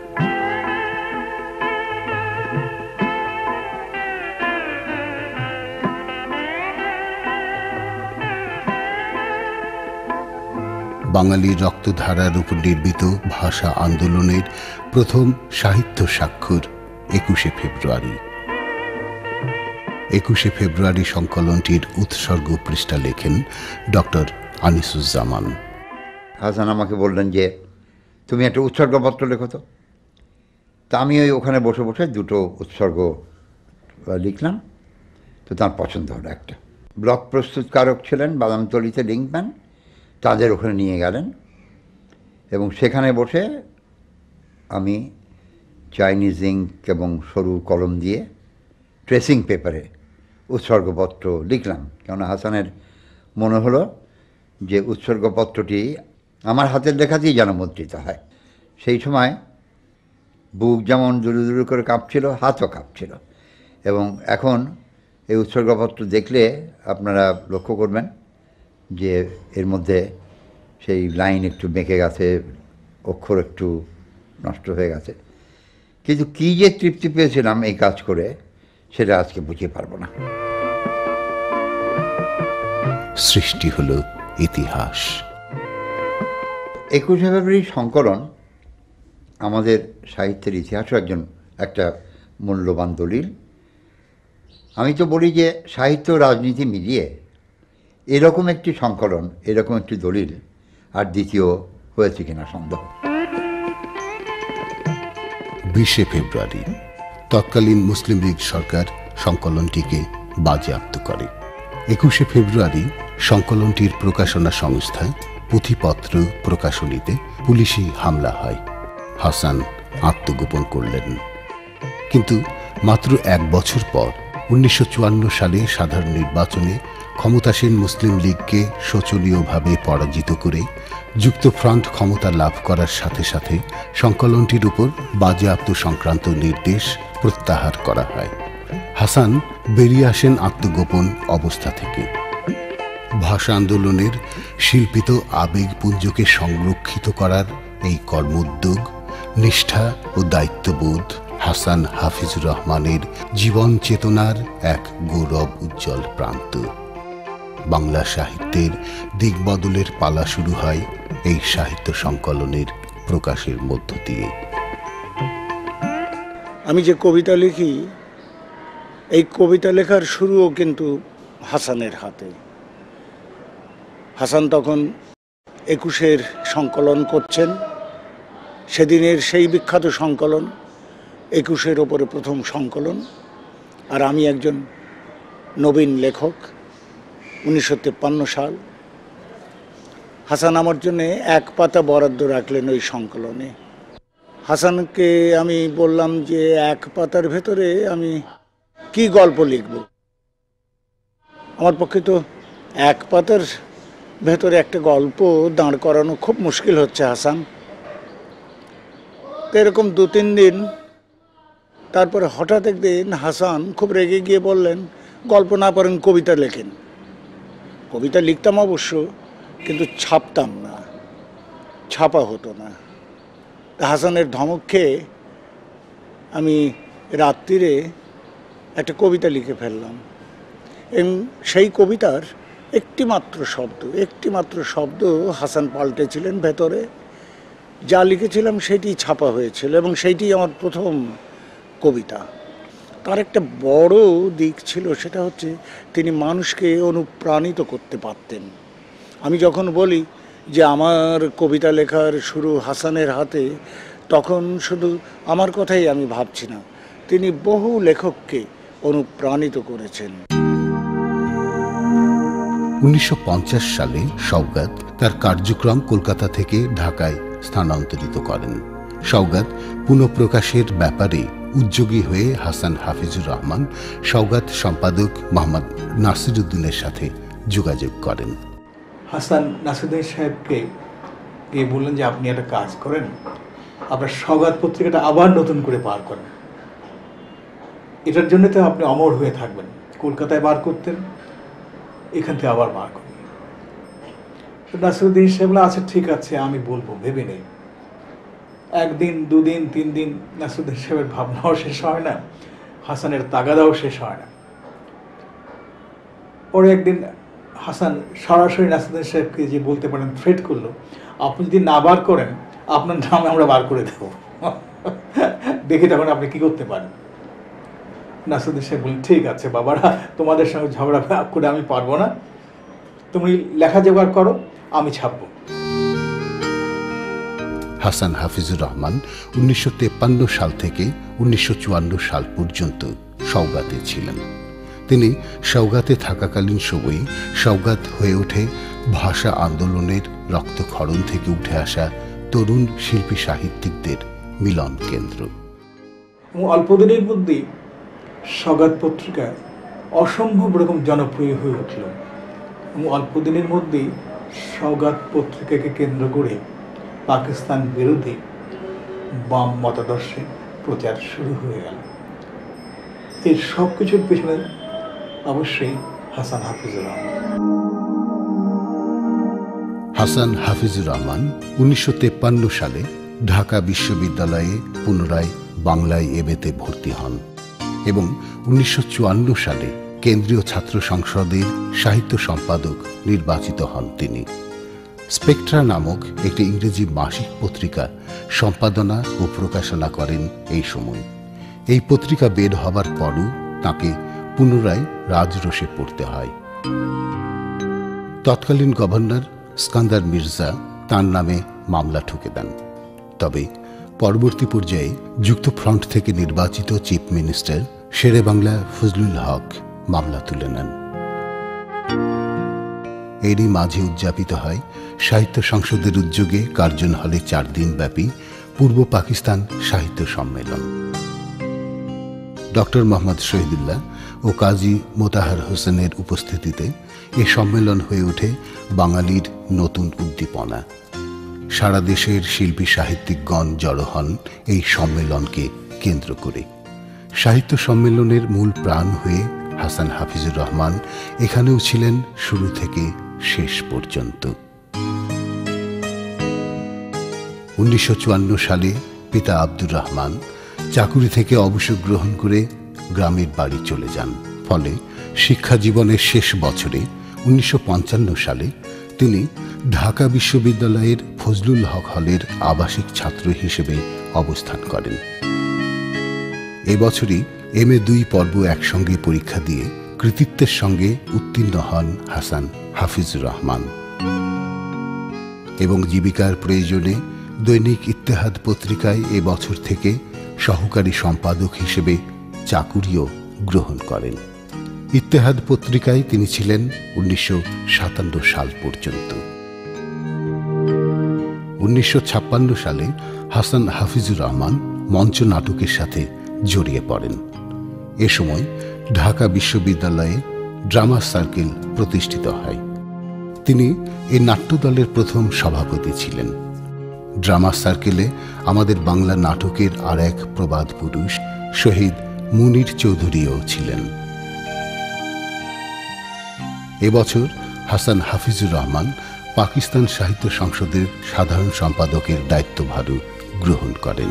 Speaker 1: বাঙালির রক্তধারার উপর নির্মিত ভাষা আন্দোলনের প্রথম সাহিত্য স্বাক্ষর 21শে ফেব্রুয়ারি। 21শে ফেব্রুয়ারি সংকলনটির উৎসর্গ পৃষ্ঠা লেখেন ডক্টর আনিসুজ্জামান।
Speaker 2: হাসান আমাকে বললেন যে তুমি একটা উৎসর্গপত্র লেখো তো। তা আমি ওখানে বসে বসে দুটো উৎসর্গ লিখলাম। তো তার পছন্দ হলো একটা। ব্লক প্রস্তুতকারক ছিলেন বাদামতলিতে লিঙ্কম্যান, তাদের ওখানে নিয়ে গেলেন এবং সেখানে বসে আমি চাইনিজ ইঙ্ক এবং সরু কলম দিয়ে ট্রেসিং পেপারে উৎসর্গপত্র লিখলাম। কেননা হাসানের মনে হলো যে উৎসর্গপত্রটি আমার হাতের লেখাতেই যেন মুদ্রিত হয়। সেই সময় বুক যেমন দুরু দুরু করে কাঁপছিল, হাতও কাঁপছিল। এবং এখন এই উৎসর্গপত্র দেখলে আপনারা লক্ষ্য করবেন যে এর মধ্যে সেই লাইন একটু বেঁকে গেছে, অক্ষর একটু নষ্ট হয়ে গেছে। কিন্তু কী যে তৃপ্তি পেয়েছিলাম এই কাজ করে, সেটা আজকে বুঝতে পারবো না।
Speaker 1: সৃষ্টি হলো ইতিহাস।
Speaker 2: 21শে ফেব্রুয়ারি সংকলন আমাদের সাহিত্যের ইতিহাসও একটা মূল্যবান দলিল। আমি তো বলি যে সাহিত্য রাজনীতি মিলিয়ে এরকম একটি সংকলন, এরকম একটি দলিল আর দ্বিতীয় হয়েছে কিনা সন্দেহ।
Speaker 1: 20শে ফেব্রুয়ারি তৎকালীন মুসলিম লীগ সরকার সংকলনটিকে বাজেয়াপ্ত করে। 21শে ফেব্রুয়ারি সংকলনটির প্রকাশনা সংস্থায় পুঁথিপত্র প্রকাশনীতে পুলিশি হামলা হয়। হাসান আত্মগোপন করলেন। কিন্তু মাত্র 1 বছর পর 1954 সালে সাধারণ নির্বাচনে ক্ষমতাসীন মুসলিম লীগকে শোচনীয়ভাবে পরাজিত করে যুক্তফ্রন্ট ক্ষমতা লাভ করার সাথে সাথে সংকলনটির উপর বাজেয়াপ্ত সংক্রান্ত নির্দেশ প্রত্যাহার করা হয়। হাসান বেরিয়ে আসেন আত্মগোপন অবস্থা থেকে। ভাষা আন্দোলনের শিল্পিত আবেগপুঞ্জকে সংরক্ষিত করার এই কর্মোদ্যোগ, নিষ্ঠা ও দায়িত্ববোধ হাসান হাফিজুর রহমানের জীবন চেতনার এক গৌরব উজ্জ্বল প্রান্ত। বাংলা সাহিত্যের দিকবদলের পালা শুরু হয় এই সাহিত্য সংকলনের প্রকাশের মধ্য দিয়ে।
Speaker 7: আমি যে কবিতা লিখি, এই কবিতা লেখার শুরুও কিন্তু হাসানের হাতে। হাসান তখন 21-এর সংকলন করছেন। সেদিনের সেই বিখ্যাত সংকলন, 21-এর ওপরে প্রথম সংকলন। আর আমি একজন নবীন লেখক। 1953 সাল। হাসান আমার জন্য 1 পাতা বরাদ্দ রাখলেন ওই সংকলনে। হাসানকে আমি বললাম যে 1 পাতার ভেতরে আমি কি গল্প লিখব। আমার পক্ষে তো 1 পাতার ভেতরে একটা গল্প দাঁড় করানো খুব মুশকিল হচ্ছে হাসান। তো এরকম 2-3 দিন, তারপরে হঠাৎ একদিন হাসান খুব রেগে গিয়ে বললেন, গল্প না পারেন কবিতা লেখেন। কবিতা লিখতাম অবশ্য, কিন্তু ছাপতাম না, ছাপা হতো না। হাসানের ধমক খেয়ে আমি রাত্রিরে একটা কবিতা লিখে ফেললাম এবং সেই কবিতার একটি মাত্র শব্দ হাসান পাল্টেছিলেন ভেতরে। যা লিখেছিলাম সেটি ছাপা হয়েছিল এবং সেইটি আমার প্রথম কবিতা। তার একটা বড় দিক ছিল, সেটা হচ্ছে তিনি মানুষকে অনুপ্রাণিত করতে পারতেন। আমি যখন বলি যে আমার কবিতা লেখার শুরু হাসানের হাতে, তখন শুধু আমার কথাই আমি ভাবছি না, তিনি বহু লেখককে অনুপ্রাণিত করেছেন।
Speaker 1: 1950 সালে সওগাত তার কার্যক্রম কলকাতা থেকে ঢাকায় স্থানান্তরিত করেন। সওগাত পুনঃপ্রকাশের ব্যাপারে উদ্যোগী হয়ে হাসান হাফিজুর রহমান সওগাত সম্পাদক মোহাম্মদ নাসিরুদ্দিনের সাথে যোগাযোগ করেন।
Speaker 8: হাসান নাসিরুদ্দিন সাহেবকে গিয়ে বললেন যে আপনি একটা কাজ করেন, আপনার সওগাত পত্রিকাটা আবার নতুন করে বার করেন, এটার জন্য তো আপনি অমর হয়ে থাকবেন। কলকাতায় বার করতেন, এখান থেকে আবার বার করেন। নাসিরুদ্দিন সাহেব বললেন আচ্ছা ঠিক আছে, আমি বলবো, ভেবে নেই। একদিন, দুদিন, 3 দিন নাসিরুদ্দিন সাহেবের ভাবনাও শেষ হয় না, হাসানের তাগাদাও শেষ হয় না। পরে একদিন হাসান সরাসরি নাসিরুদ্দিন সাহেবকে যে বলতে পারেন, থ্রেট করলো, আপনি যদি না বার করেন আপনার নামে আমরা বার করে দেবো, দেখি তখন আপনি কি করতে পারেন। নাসিরুদ্দিন সাহেব বললেন ঠিক আছে বাবারা, তোমাদের সঙ্গে ঝগড়া করে আমি পারবো না, তুমি লেখা জোগাড় করো, আমি ছাপবো।
Speaker 1: হাসান হাফিজুর রহমান 1953 সাল থেকে 1954 সাল পর্যন্ত সওগাতে ছিলেন। তিনি সওগাতে থাকাকালীন সময়ে সওগাত হয়ে ওঠে ভাষা আন্দোলনের রক্তক্ষরণ থেকে উঠে আসা তরুণ শিল্পী সাহিত্যিকদের মিলন কেন্দ্র।
Speaker 8: অল্প দিনের মধ্যেই সওগাত পত্রিকা অসম্ভব রকম জনপ্রিয় হয়ে উঠল এবং অল্প দিনের মধ্যেই সওগাত পত্রিকাকে কেন্দ্র করে পাকিস্তান বিরোধী বাম মতাদর্শে প্রচার শুরু হয়ে গেল। এর সব কিছুর পেছনে অবশ্যই হাসান হাফিজুর রহমান।
Speaker 1: হাসান হাফিজুর রহমান 1953 সালে ঢাকা বিশ্ববিদ্যালয়ে পুনরায় বাংলায় এমএতে ভর্তি হন এবং 1954 সালে কেন্দ্রীয় ছাত্র সংসদের সাহিত্য সম্পাদক নির্বাচিত হন তিনি। স্পেকট্রা নামক একটি ইংরেজি মাসিক পত্রিকা সম্পাদনা ও প্রকাশনা করেন এই সময়। এই পত্রিকা বের হবার পরও তাঁকে পুনরায় রাজরোষে পড়তে হয়। তৎকালীন গভর্নর স্কান্দার মির্জা তাঁর নামে মামলা ঠুকে দেন। তবে পরবর্তী পর্যায়ে যুক্তফ্রন্ট থেকে নির্বাচিত চিফ মিনিস্টার শেরেবাংলা ফজলুল হক মামলা তুলে নেন। এরই মাঝে উদযাপিত হয় সাহিত্য সংসদের উদ্যোগে কার্জন হলে 4 দিন ব্যাপী পূর্ব পাকিস্তান সাহিত্য সম্মেলন। ডক্টর মোহাম্মদ শহীদুল্লাহ ও কাজী মোতাহার হোসেনের উপস্থিতিতে এ সম্মেলন হয়ে ওঠে বাঙালির নতুন উদ্দীপনা। সারা দেশের শিল্পী সাহিত্যিকগণ জড়ো হন এই সম্মেলনকে কেন্দ্র করে। সাহিত্য সম্মেলনের মূল প্রাণ হয়ে হাসান হাফিজুর রহমান এখানেও ছিলেন শুরু থেকে শেষ পর্যন্ত। 1954 সালে পিতা আব্দুর রহমান চাকুরি থেকে অবসর গ্রহণ করে গ্রামের বাড়ি চলে যান। ফলে শিক্ষা জীবনের শেষ বছরে 1955 সালে তিনি ঢাকা বিশ্ববিদ্যালয়ের ফজলুল হক হলের আবাসিক ছাত্র হিসেবে অবস্থান করেন। এবছরই MA 2 পর্ব একসঙ্গে পরীক্ষা দিয়ে কৃতিত্বের সঙ্গে উত্তীর্ণ হন হাসান হাফিজুর রহমান এবং জীবিকার প্রয়োজনে দৈনিক ইত্তেহাদ পত্রিকায় এবছর থেকে সহকারী সম্পাদক হিসেবে চাকুরিও গ্রহণ করেন। ইত্তেহাদ পত্রিকায় তিনি ছিলেন 1957 সাল পর্যন্ত। 1956 সালে হাসান হাফিজুর রহমান মঞ্চ নাটকের সাথে জড়িয়ে পড়েন। এ সময় ঢাকা বিশ্ববিদ্যালয়ে ড্রামা সার্কেল প্রতিষ্ঠিত হয়। তিনি এই নাট্যদলের প্রথম সভাপতি ছিলেন। ড্রামা সার্কেলে আমাদের বাংলা নাটকের আর এক প্রবাদ পুরুষ শহীদ মুনির চৌধুরীও ছিলেন। এবছর হাসান হাফিজুর রহমান পাকিস্তান সাহিত্য সংসদের সাধারণ সম্পাদকের দায়িত্বভারও গ্রহণ করেন।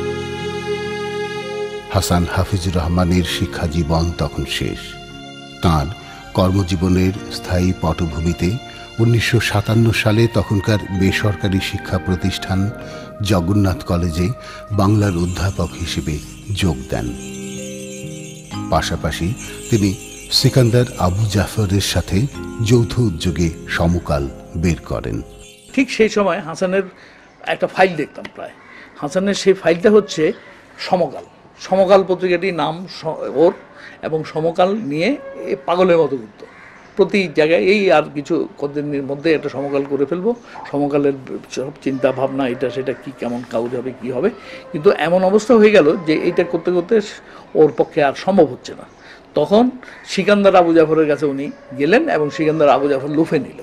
Speaker 1: হাসান হাফিজুর রহমানের শিক্ষা জীবন তখন শেষ। তাঁর কর্মজীবনের স্থায়ী পটভূমিতে 1957 সালে তখনকার বেসরকারি শিক্ষা প্রতিষ্ঠান জগন্নাথ কলেজে বাংলার অধ্যাপক হিসেবে যোগ দেন। পাশাপাশি তিনি সিকান্দার আবু জাফরের সাথে যৌথ উদ্যোগে সমকাল বের করেন।
Speaker 8: ঠিক সেই সময় হাসানের একটা ফাইল দেখতাম প্রায়। হাসানের সেই ফাইলটা হচ্ছে সমকাল। সমকাল পত্রিকাটির নাম ওর, এবং সমকাল নিয়ে পাগলের মতো ঘুরত প্রতি জায়গায়। এই আর কিছু কদিনের মধ্যে একটা সমকাল করে ফেলবো, সমকালের সব চিন্তা ভাবনা এটা সেটা কি কেমন কাজ হবে কি হবে, কিন্তু এমন অবস্থা হয়ে গেল যে এইটা করতে করতে ওর পক্ষে আর সম্ভব হচ্ছে না। তখন সিকান্দার আবু জাফরের কাছে উনি গেলেন এবং সিকান্দার আবু জাফর লুফে নিল।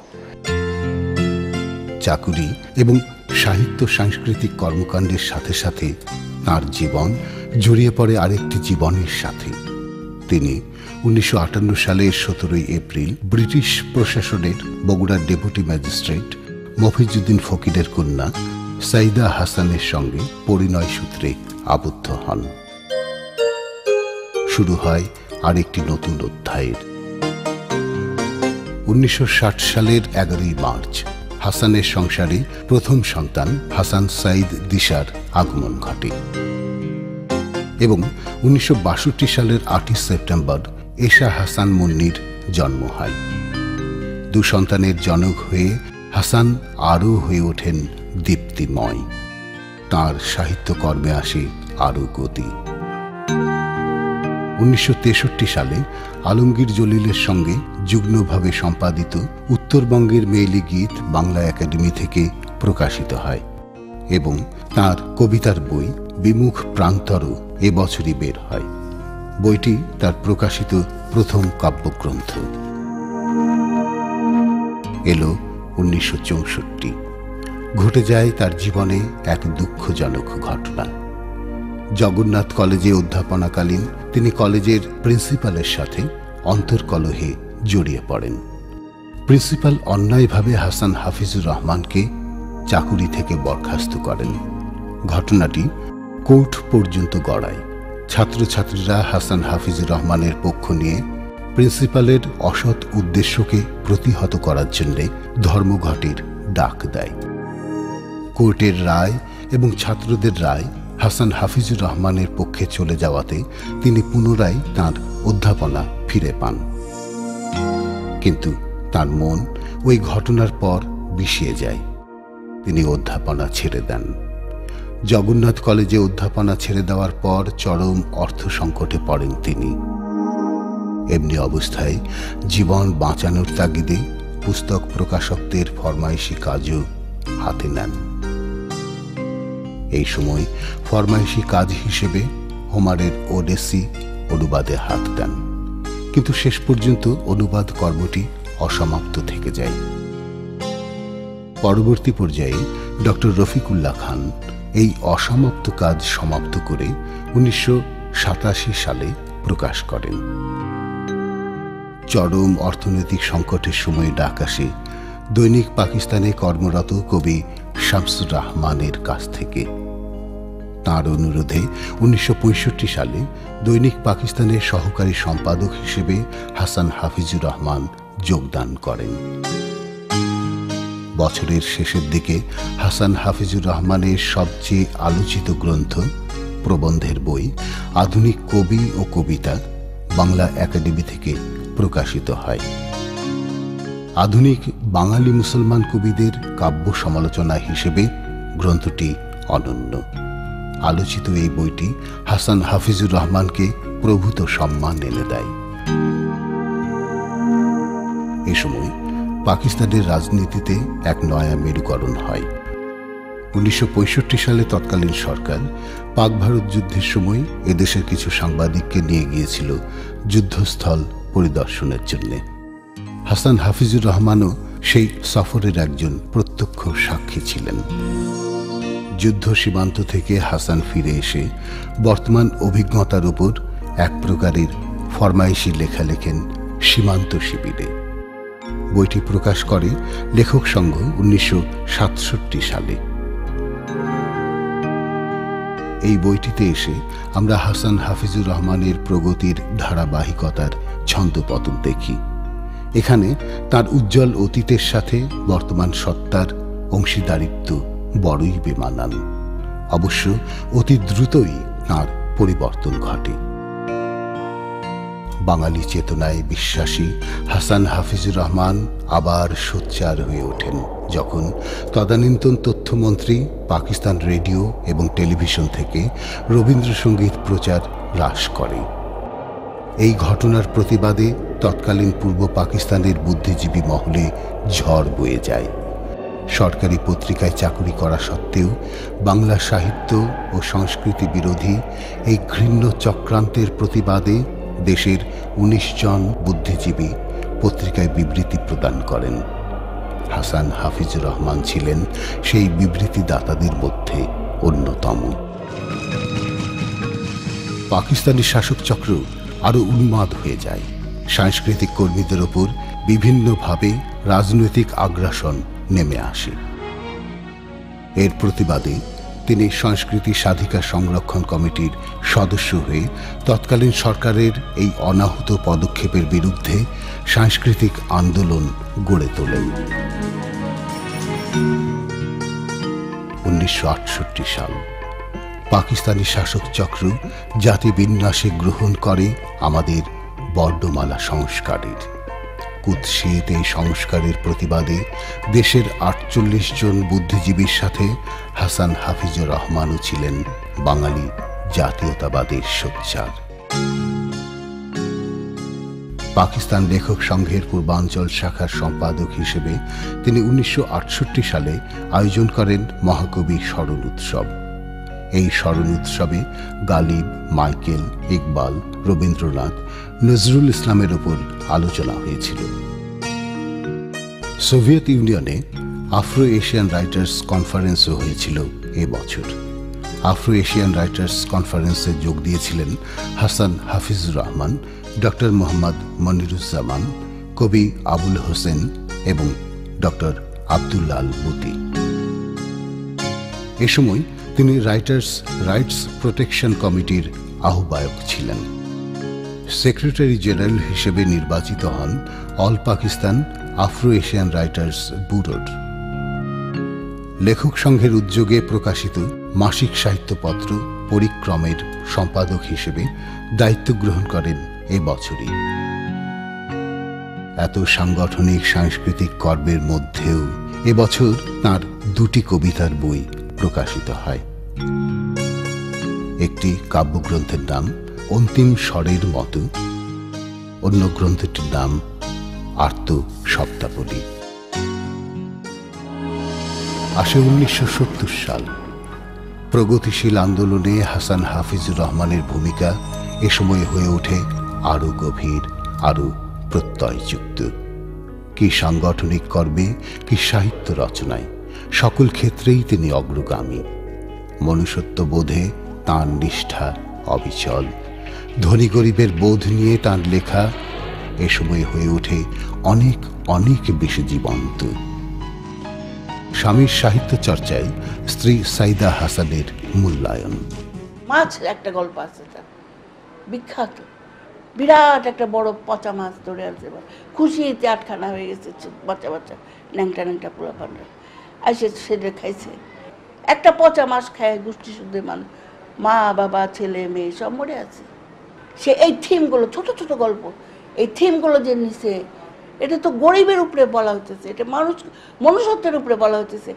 Speaker 1: চাকুরি এবং সাহিত্য সাংস্কৃতিক কর্মকাণ্ডের সাথে সাথে তাঁর জীবন জড়িয়ে পড়ে আরেকটি জীবনের সাথে। তিনি 1958 সালের 17 এপ্রিল ব্রিটিশ প্রশাসনের বগুড়ার ডেপুটি ম্যাজিস্ট্রেট মফিজউদ্দিন ফকিরের কন্যা সাইদা হাসানের সঙ্গে পরিণয় সূত্রে আবদ্ধ হন। শুরু হয় আরেকটি নতুন অধ্যায়ের। 1960 সালের 11 মার্চ হাসানের সংসারে প্রথম সন্তান হাসান সাইদ দিশার আগমন ঘটে এবং 1962 সালের 8 সেপ্টেম্বর এশা হাসান মুন্নির জন্ম হয়। দু সন্তানের জনক হয়ে হাসান আরও হয়ে ওঠেন দীপ্তিময়। তাঁর সাহিত্যকর্মে আসে আরও গতি। 1963 সালে আলমগীর জলিলের সঙ্গে যুগ্মভাবে সম্পাদিত উত্তরবঙ্গের মেয়েলি গীত বাংলা একাডেমি থেকে প্রকাশিত হয় এবং তাঁর কবিতার বই বিমুখ প্রান্তর এবছরই বের হয়। বইটি তার প্রকাশিত প্রথম কাব্যগ্রন্থ। এলো 1964। ঘটে যায় তার জীবনে এক দুঃখজনক ঘটনা। জগন্নাথ কলেজে অধ্যাপনাকালীন তিনি কলেজের প্রিন্সিপালের সাথে অন্তর্কলহে জড়িয়ে পড়েন। প্রিন্সিপাল অন্যায়ভাবে হাসান হাফিজুর রহমানকে চাকুরি থেকে বরখাস্ত করেন। ঘটনাটি কোর্ট পর্যন্ত গড়ায়। ছাত্রছাত্রীরা হাসান হাফিজুর রহমানের পক্ষ নিয়ে প্রিন্সিপালের অসৎ উদ্দেশ্যকে প্রতিহত করার জন্য ধর্মঘটের ডাক দেয়। কোর্টের রায় এবং ছাত্রদের রায় হাসান হাফিজুর রহমানের পক্ষে চলে যাওয়াতে তিনি পুনরায় তাঁর অধ্যাপনা ফিরে পান। কিন্তু তার মন ওই ঘটনার পর বিষিয়ে যায়। তিনি অধ্যাপনা ছেড়ে দেন। জগন্নাথ কলেজে অধ্যাপনা ছেড়ে দেওয়ার পর চরম অর্থ সংকটে পড়েন তিনি। এমনি অবস্থায় জীবন বাঁচানোর তাগিদে পুস্তক প্রকাশকদের ফরমাইশি কাজও হাতে নেন। এই সময় ফরমাইশি কাজ হিসেবে হোমারের ওডেসি অনুবাদে হাত দেন, কিন্তু শেষ পর্যন্ত অনুবাদ কর্মটি অসমাপ্ত থেকে যায়। পরবর্তী পর্যায়ে ডক্টর রফিকুল্লাহ খান এই অসমাপ্ত কাজ সমাপ্ত করে 1987 সালে প্রকাশ করেন। চরম অর্থনৈতিক সংকটের সময় ডাক আসে দৈনিক পাকিস্তানে কর্মরত কবি শামসুর রহমানের কাছ থেকে। তাঁর অনুরোধে 1965 সালে দৈনিক পাকিস্তানের সহকারী সম্পাদক হিসেবে হাসান হাফিজুর রহমান যোগদান করেন। বছরের শেষের দিকে হাসান হাফিজুর রহমানের সবচেয়ে আলোচিত গ্রন্থ প্রবন্ধের বই আধুনিক কবি ও কবিতা বাংলা একাডেমি থেকে প্রকাশিত হয়। আধুনিক বাঙালি মুসলমান কবিদের কাব্য সমালোচনা হিসেবে গ্রন্থটি অনন্য। আলোচিত এই বইটি হাসান হাফিজুর রহমানকে প্রভূত সম্মান এনে দেয়। এ সময় পাকিস্তানের রাজনীতিতে এক নয়া মেরুকরণ হয়। 1965 সালে তৎকালীন সরকার পাক ভারত যুদ্ধের সময় এদেশের কিছু সাংবাদিককে নিয়ে গিয়েছিল যুদ্ধস্থল পরিদর্শনের জন্য। হাসান হাফিজুর রহমানও সেই সফরের একজন প্রত্যক্ষ সাক্ষী ছিলেন। যুদ্ধ সীমান্ত থেকে হাসান ফিরে এসে বর্তমান অভিজ্ঞতার উপর এক প্রকারের ফরমাইশি লেখা লেখেন সীমান্ত শিবিরে। বইটি প্রকাশ করে লেখক সংঘ 1967 সালে। এই বইটিতে এসে আমরা হাসান হাফিজুর রহমানের প্রগতির ধারাবাহিকতার ছন্দপতন দেখি। এখানে তার উজ্জ্বল অতীতের সাথে বর্তমান সত্তার অংশীদারিত্ব বড়ই বেমানান। অবশ্য অতি দ্রুতই তাঁর পরিবর্তন ঘটে। বাঙালি চেতনায় বিশ্বাসী হাসান হাফিজুর রহমান আবার সোচ্চার হয়ে ওঠেন যখন তদানীন্তন তথ্য তথ্যমন্ত্রী পাকিস্তান রেডিও এবং টেলিভিশন থেকে রবীন্দ্রসঙ্গীত প্রচার হ্রাস করে। এই ঘটনার প্রতিবাদে তৎকালীন পূর্ব পাকিস্তানের বুদ্ধিজীবী মহলে ঝড় বয়ে যায়। সরকারি পত্রিকায় চাকুরি করা সত্ত্বেও বাংলা সাহিত্য ও সংস্কৃতি বিরোধী এই ঘৃণ্য চক্রান্তের প্রতিবাদে দেশের ১৯ জন বুদ্ধিজীবী পত্রিকায় বিবৃতি প্রদান করেন। হাসান হাফিজুর রহমান ছিলেন সেই বিবৃতিদাতাদের মধ্যে অন্যতম। পাকিস্তানি শাসক চক্র আরও উন্মাদ হয়ে যায়। সাংস্কৃতিক কর্মীদের ওপর বিভিন্নভাবে রাজনৈতিক আগ্রাসন নেমে আসে। এর প্রতিবাদে তিনি সংস্কৃতি স্বাধিকার সংরক্ষণ কমিটির সদস্য হয়ে তৎকালীন সরকারের এই অনাহুত পদক্ষেপের বিরুদ্ধে সাংস্কৃতিক আন্দোলন গড়ে তোলেন। ১৯৬৮ সাল পাকিস্তানি শাসক চক্র জাতিবিন্যাসে গ্রহণ করে আমাদের বর্ণমালা সংস্কারের। কুৎসিত এই সংস্কারের প্রতিবাদে দেশের ৪৮ জন বুদ্ধিজীবীর সাথে হাসান হাফিজুর রহমানও ছিলেন বাঙালি জাতীয়তাবাদের সোচ্চার। পাকিস্তান লেখক সংঘের পূর্বাঞ্চল শাখার সম্পাদক হিসেবে তিনি ১৯৬৮ সালে আয়োজন করেন মহাকবি স্মরণ উৎসব। এই স্মরণ উৎসবে গালিব, মাইকেল, ইকবাল, রবীন্দ্রনাথ, নজরুল ইসলামের ওপর আলোচনা হয়েছিল। সোভিয়েত ইউনিয়নে আফ্রো এশিয়ান রাইটার্স কনফারেন্সও হয়েছিল এ বছর। আফ্রো এশিয়ান রাইটার্স কনফারেন্সে যোগ দিয়েছিলেন হাসান হাফিজুর রহমান, ডক্টর মোহাম্মদ মনিরুজ্জামান, কবি আবুল হোসেন এবং ডক্টর আব্দুল্লাহ আল বুতি। এ সময় তিনি রাইটার্স রাইটস প্রোটেকশন কমিটির আহ্বায়ক ছিলেন। সেক্রেটারি জেনারেল হিসেবে নির্বাচিত হন all Pakistan Afro Asian writers ব্যুরোর। লেখক সংঘের উদ্যোগে প্রকাশিত মাসিক সাহিত্যপত্র পরিক্রমের সম্পাদক হিসেবে দায়িত্ব গ্রহণ করেন এ বছরই। এত সাংগঠনিক সাংস্কৃতিক কর্মের মধ্যেও এবছর তাঁর ২টি কবিতার বই প্রকাশিত হয়। একটি কাব্যগ্রন্থের নাম অন্তিম স্বরের মতো, অন্য গ্রন্থটির নাম আর্ত সপ্তাবলী। আসে ১৯৭০ সাল। প্রগতিশীল আন্দোলনে হাসান হাফিজুর রহমানের ভূমিকা এ সময় হয়ে ওঠে আরও গভীর, আরও প্রত্যয়যুক্ত। কি সাংগঠনিক কর্মে, কি সাহিত্য রচনায়, সকল ক্ষেত্রেই তিনি অগ্রগামী। মনুষ্যত্ব বোধে তাঁর নিষ্ঠা অবিচল। ধনী গরিবের বোধ নিয়ে তাঁর লেখা এ সময় হয়ে ওঠে অনেক অনেক বেশি জীবন্ত। স্বামীর সাহিত্য চর্চায় স্ত্রী সাইদা হাসানের মূল্যায়ন।
Speaker 13: মাছ একটা গল্প আছে তার বিখ্যাত, বিরাট একটা বড় পচা মাছ ধরে আনছে, খুশিতে আটখানা হয়ে গেছে, বাচ্চা বাচ্চা ন্যাংটা ন্যাংটা পোলা পান্ডা এসে সেটা খাইছে। একটা পচা মাছ খায় গোষ্ঠী শুদ্ধের মানুষ, মা বাবা ছেলে মেয়ে সব মরে আছে। সে এই থিমগুলো, ছোট ছোট গল্প, এই থিমগুলো যে নিছে, এটা তো গরিবের উপরে বলা হইতেছে, এটা মনুষ্যত্বের উপরে বলা হইতেছে।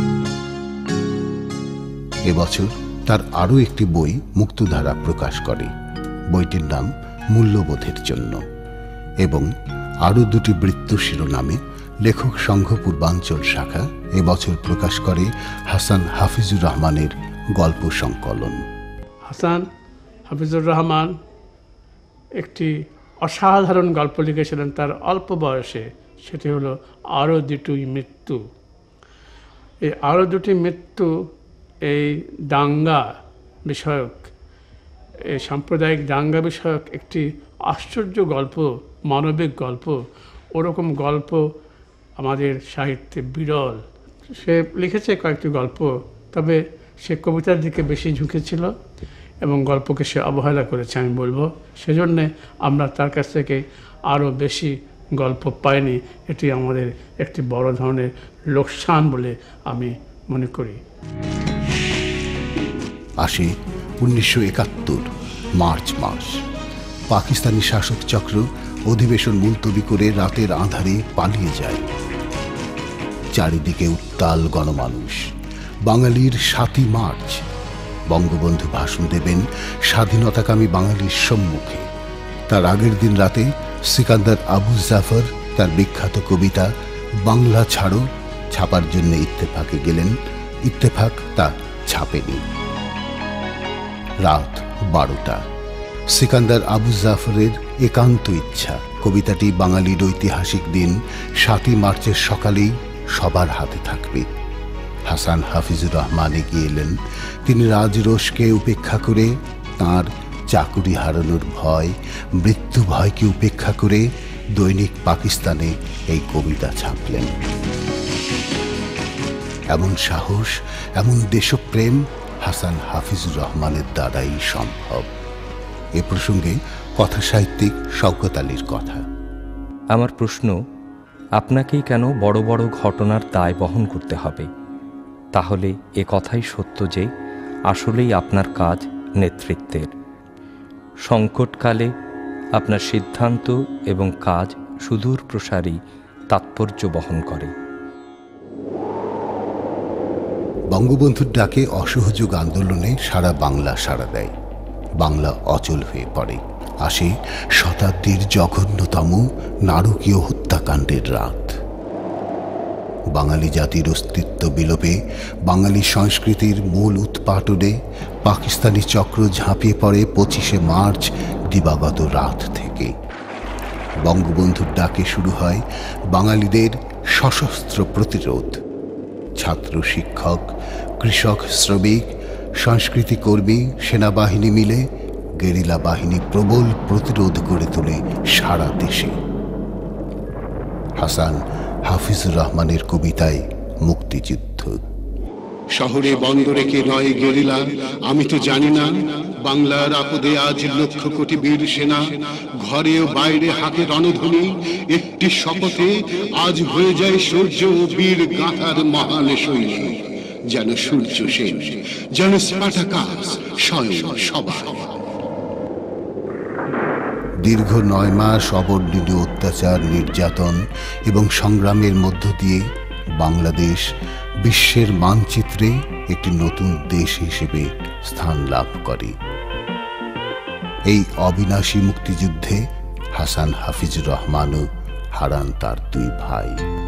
Speaker 1: এবছর তার আরও একটি বই মুক্তধারা প্রকাশ করে। বইটির নাম মূল্যবোধের জন্য, এবং আরও ২টি বৃত্ত শিরোনামে লেখক সংঘ পূর্বাঞ্চল শাখা এবছর প্রকাশ করে হাসান হাফিজুর রহমানের গল্প সংকলন।
Speaker 6: হাসান হাফিজুর রহমান একটি অসাধারণ গল্প লিখেছিলেন তার অল্প বয়সে, সেটি হলো আরও ২টি মৃত্যু। এই আরও ২টি মৃত্যু এই দাঙ্গা বিষয়ক, এই সাম্প্রদায়িক দাঙ্গা বিষয়ক একটি আশ্চর্য গল্প, মানবিক গল্প। ওরকম গল্প আমাদের সাহিত্যে বিরল। সে লিখেছে কয়েকটি গল্প, তবে সে কবিতার দিকে বেশি ঝুঁকেছিল এবং গল্পকে সে অবহেলা করেছে আমি বলবো। সেজন্যে আমরা তার কাছ থেকে আরও বেশি গল্প পাইনি। এটি আমাদের একটি বড় ধরনের লোকসান বলে আমি মনে করি।
Speaker 1: আসে ১৯৭১ মার্চ মাস। পাকিস্তানি শাসক চক্র অধিবেশন মুলতবি করে রাতের আঁধারে পালিয়ে যায়। চারিদিকে উত্তাল গণমানুষ। বাঙালির ৭ই মার্চ বঙ্গবন্ধু ভাষণ দেবেন স্বাধীনতাকামী বাঙালির সম্মুখে। তার আগের দিন রাতে সিকান্দার আবু জাফর তার বিখ্যাত কবিতা বাংলা ছাড়ো ছাপার জন্য ইত্তেফাকে গেলেন। ইত্তেফাক তা ছাপেনি। রাত 12টা। সিকান্দার আবু জাফরের একান্ত ইচ্ছা কবিতাটি বাঙালির ঐতিহাসিক দিন ৭ই মার্চের সকালেই সবার হাতে থাকবে। হাসান হাফিজুর রহমান এগিয়ে এলেন। তিনি রাজরোষকে উপেক্ষা করে, তাঁর চাকুরি হারানোর ভয়, মৃত্যু ভয়কে উপেক্ষা করে দৈনিক পাকিস্তানে এই কবিতা ছাপলেন। এমন সাহস, এমন দেশপ্রেম হাসান হাফিজুর রহমানের দ্বারাই সম্ভব। এ প্রসঙ্গে কথা সাহিত্যিক শওকত আলীর কথা।
Speaker 12: আমার প্রশ্ন, আপনাকেই কেন বড় বড় ঘটনার দায় বহন করতে হবে? তাহলে এ কথাই সত্য যে আসলেই আপনার কাজ নেতৃত্বের। সংকটকালে আপনার সিদ্ধান্ত এবং কাজ সুদূর প্রসারী তাৎপর্য বহন করে।
Speaker 1: বঙ্গবন্ধুর ডাকে অসহযোগ আন্দোলনে সারা বাংলা সাড়া দেয়। বাংলা অচল হয়ে পড়ে। আসে শতাব্দীর জঘন্যতম নারকীয় হত্যাকাণ্ডের রাত। বাঙালি জাতির অস্তিত্ব বিলোপে, বাঙালি সংস্কৃতির মূল উৎপাটনে পাকিস্তানি চক্র ঝাঁপিয়ে পড়ে 25শে মার্চ দিবাগত রাত থেকে। বঙ্গবন্ধুর ডাকে শুরু হয় বাঙালিদের সশস্ত্র প্রতিরোধ। ছাত্র, শিক্ষক, কৃষক, শ্রমিক, সংস্কৃতি কর্মী, সেনাবাহিনী মিলে গেরিলা বাহিনী প্রবল প্রতিরোধ গড়ে তোলে সারা দেশে। হাসান হাফিজুর রহমানের কবিতায় মুক্তিযুদ্ধ।
Speaker 14: শহরে বন্দরে কে নয় গেরিলা, আমি তো জানি না। বাংলার আপদে আজ লক্ষ কোটি বীর সেনা, ঘরে ও বাইরে হাতে রণধ্বনি। একটি শপথে আজ হয়ে যায় সূর্য ও বীর গাথার মহান সৈন্য। যেন সূর্য সেন, যেন স্পার্টাকাস স্বয়ং সবার।
Speaker 1: দীর্ঘ 9 মাস অবর্ণনীয় অত্যাচার, নির্যাতন এবং সংগ্রামের মধ্য দিয়ে বাংলাদেশ বিশ্বের মানচিত্রে একটি নতুন দেশ হিসেবে স্থান লাভ করে। এই অবিনাশী মুক্তিযুদ্ধে হাসান হাফিজুর রহমানও হারান তার 2 ভাই।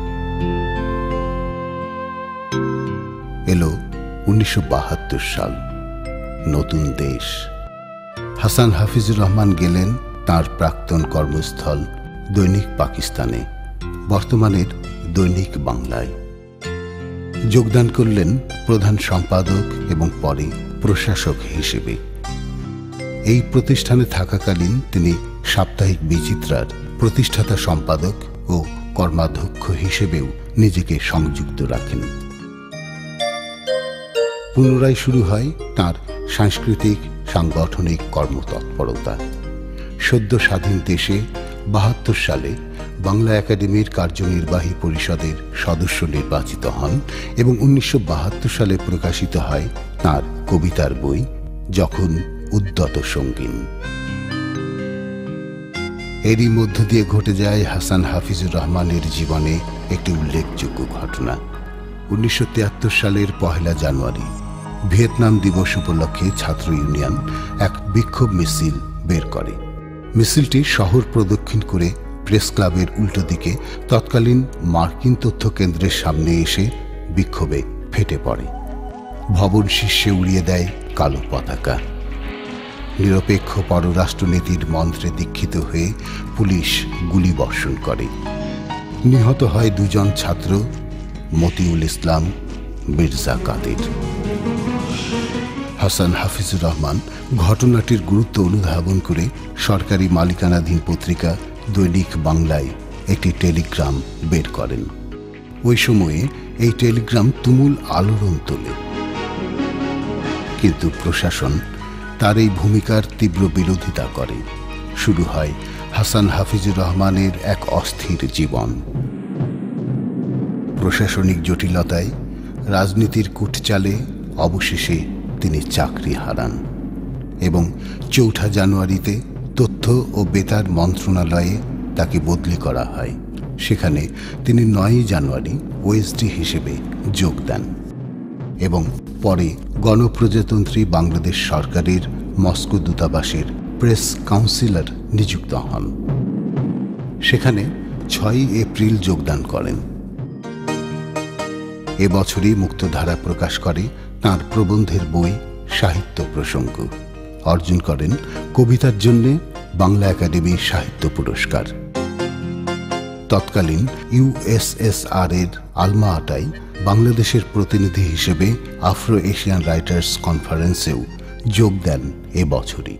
Speaker 1: এলো 1972 সাল, নতুন দেশ। হাসান হাফিজুর রহমান গেলেন তার প্রাক্তন কর্মস্থল দৈনিক পাকিস্তানে, বর্তমানের দৈনিক বাংলায়। যোগদান করলেন প্রধান সম্পাদক এবং পরে প্রশাসক হিসেবে। এই প্রতিষ্ঠানে থাকাকালীন তিনি সাপ্তাহিক বিচিত্রার প্রতিষ্ঠাতা সম্পাদক ও কর্মাধ্যক্ষ হিসেবেও নিজেকে সংযুক্ত রাখেন। পুনরায় শুরু হয় তাঁর সাংস্কৃতিক সাংগঠনিক কর্মতৎপরতা। সদ্য স্বাধীন দেশে 72 সালে বাংলা একাডেমির কার্যনির্বাহী পরিষদের সদস্য নির্বাচিত হন এবং 1972 সালে প্রকাশিত হয় তাঁর কবিতার বই যখন উদ্যত সঙ্গীন। এরই মধ্য দিয়ে ঘটে যায় হাসান হাফিজুর রহমানের জীবনে একটি উল্লেখযোগ্য ঘটনা। 1973 সালের 1 জানুয়ারি ভিয়েতনাম দিবস উপলক্ষে ছাত্র ইউনিয়ন এক বিক্ষোভ মিছিল বের করে। মিছিলটি শহর প্রদক্ষিণ করে প্রেস ক্লাবের উল্টো দিকে তৎকালীন মার্কিন তথ্য কেন্দ্রের সামনে এসে বিক্ষোভে ফেটে পড়ে। ভবন শীর্ষে উড়িয়ে দেয় কালো পতাকা। নিরপেক্ষ পররাষ্ট্রনীতির মন্ত্রে দীক্ষিত হয়ে পুলিশ গুলিবর্ষণ করে। নিহত হয় 2 জন ছাত্র, মতিউল ইসলাম, মির্জা কাদের। হাসান হাফিজুর রহমান ঘটনাটির গুরুত্ব অনুধাবন করে সরকারি মালিকানাধীন পত্রিকা দৈনিক বাংলায় একটি টেলিগ্রাম বের করেন। ওই সময়ে এই টেলিগ্রাম তুমুল আলোড়ন তোলে, কিন্তু প্রশাসন তার এই ভূমিকার তীব্র বিরোধিতা করে। শুরু হয় হাসান হাফিজুর রহমানের এক অস্থির জীবন। প্রশাসনিক জটিলতায়, রাজনীতির কুটচালে অবশেষে তিনি চাকরি হারান এবং 4 জানুয়ারিতে তথ্য ও বেতার মন্ত্রণালয়ে তাকে বদলি করা হয়। সেখানে তিনি 9 জানুয়ারি ওএসডি হিসেবে যোগ দেন। এবং পরে গণপ্রজাতন্ত্রী বাংলাদেশ সরকারের মস্কো দূতাবাসের প্রেস কাউন্সিলর নিযুক্ত হন। সেখানে 6 এপ্রিল যোগদান করেন। এবছরই মুক্তধারা প্রকাশ করে তাঁর প্রবন্ধের বই সাহিত্য প্রসঙ্গ। অর্জন করেন কবিতার জন্য বাংলা একাডেমি সাহিত্য পুরস্কার। তৎকালীন ইউএসএসআর এর আলমা আটায় বাংলাদেশের প্রতিনিধি হিসেবে আফ্রো এশিয়ান রাইটার্স কনফারেন্সেও যোগ দেন এবছরই।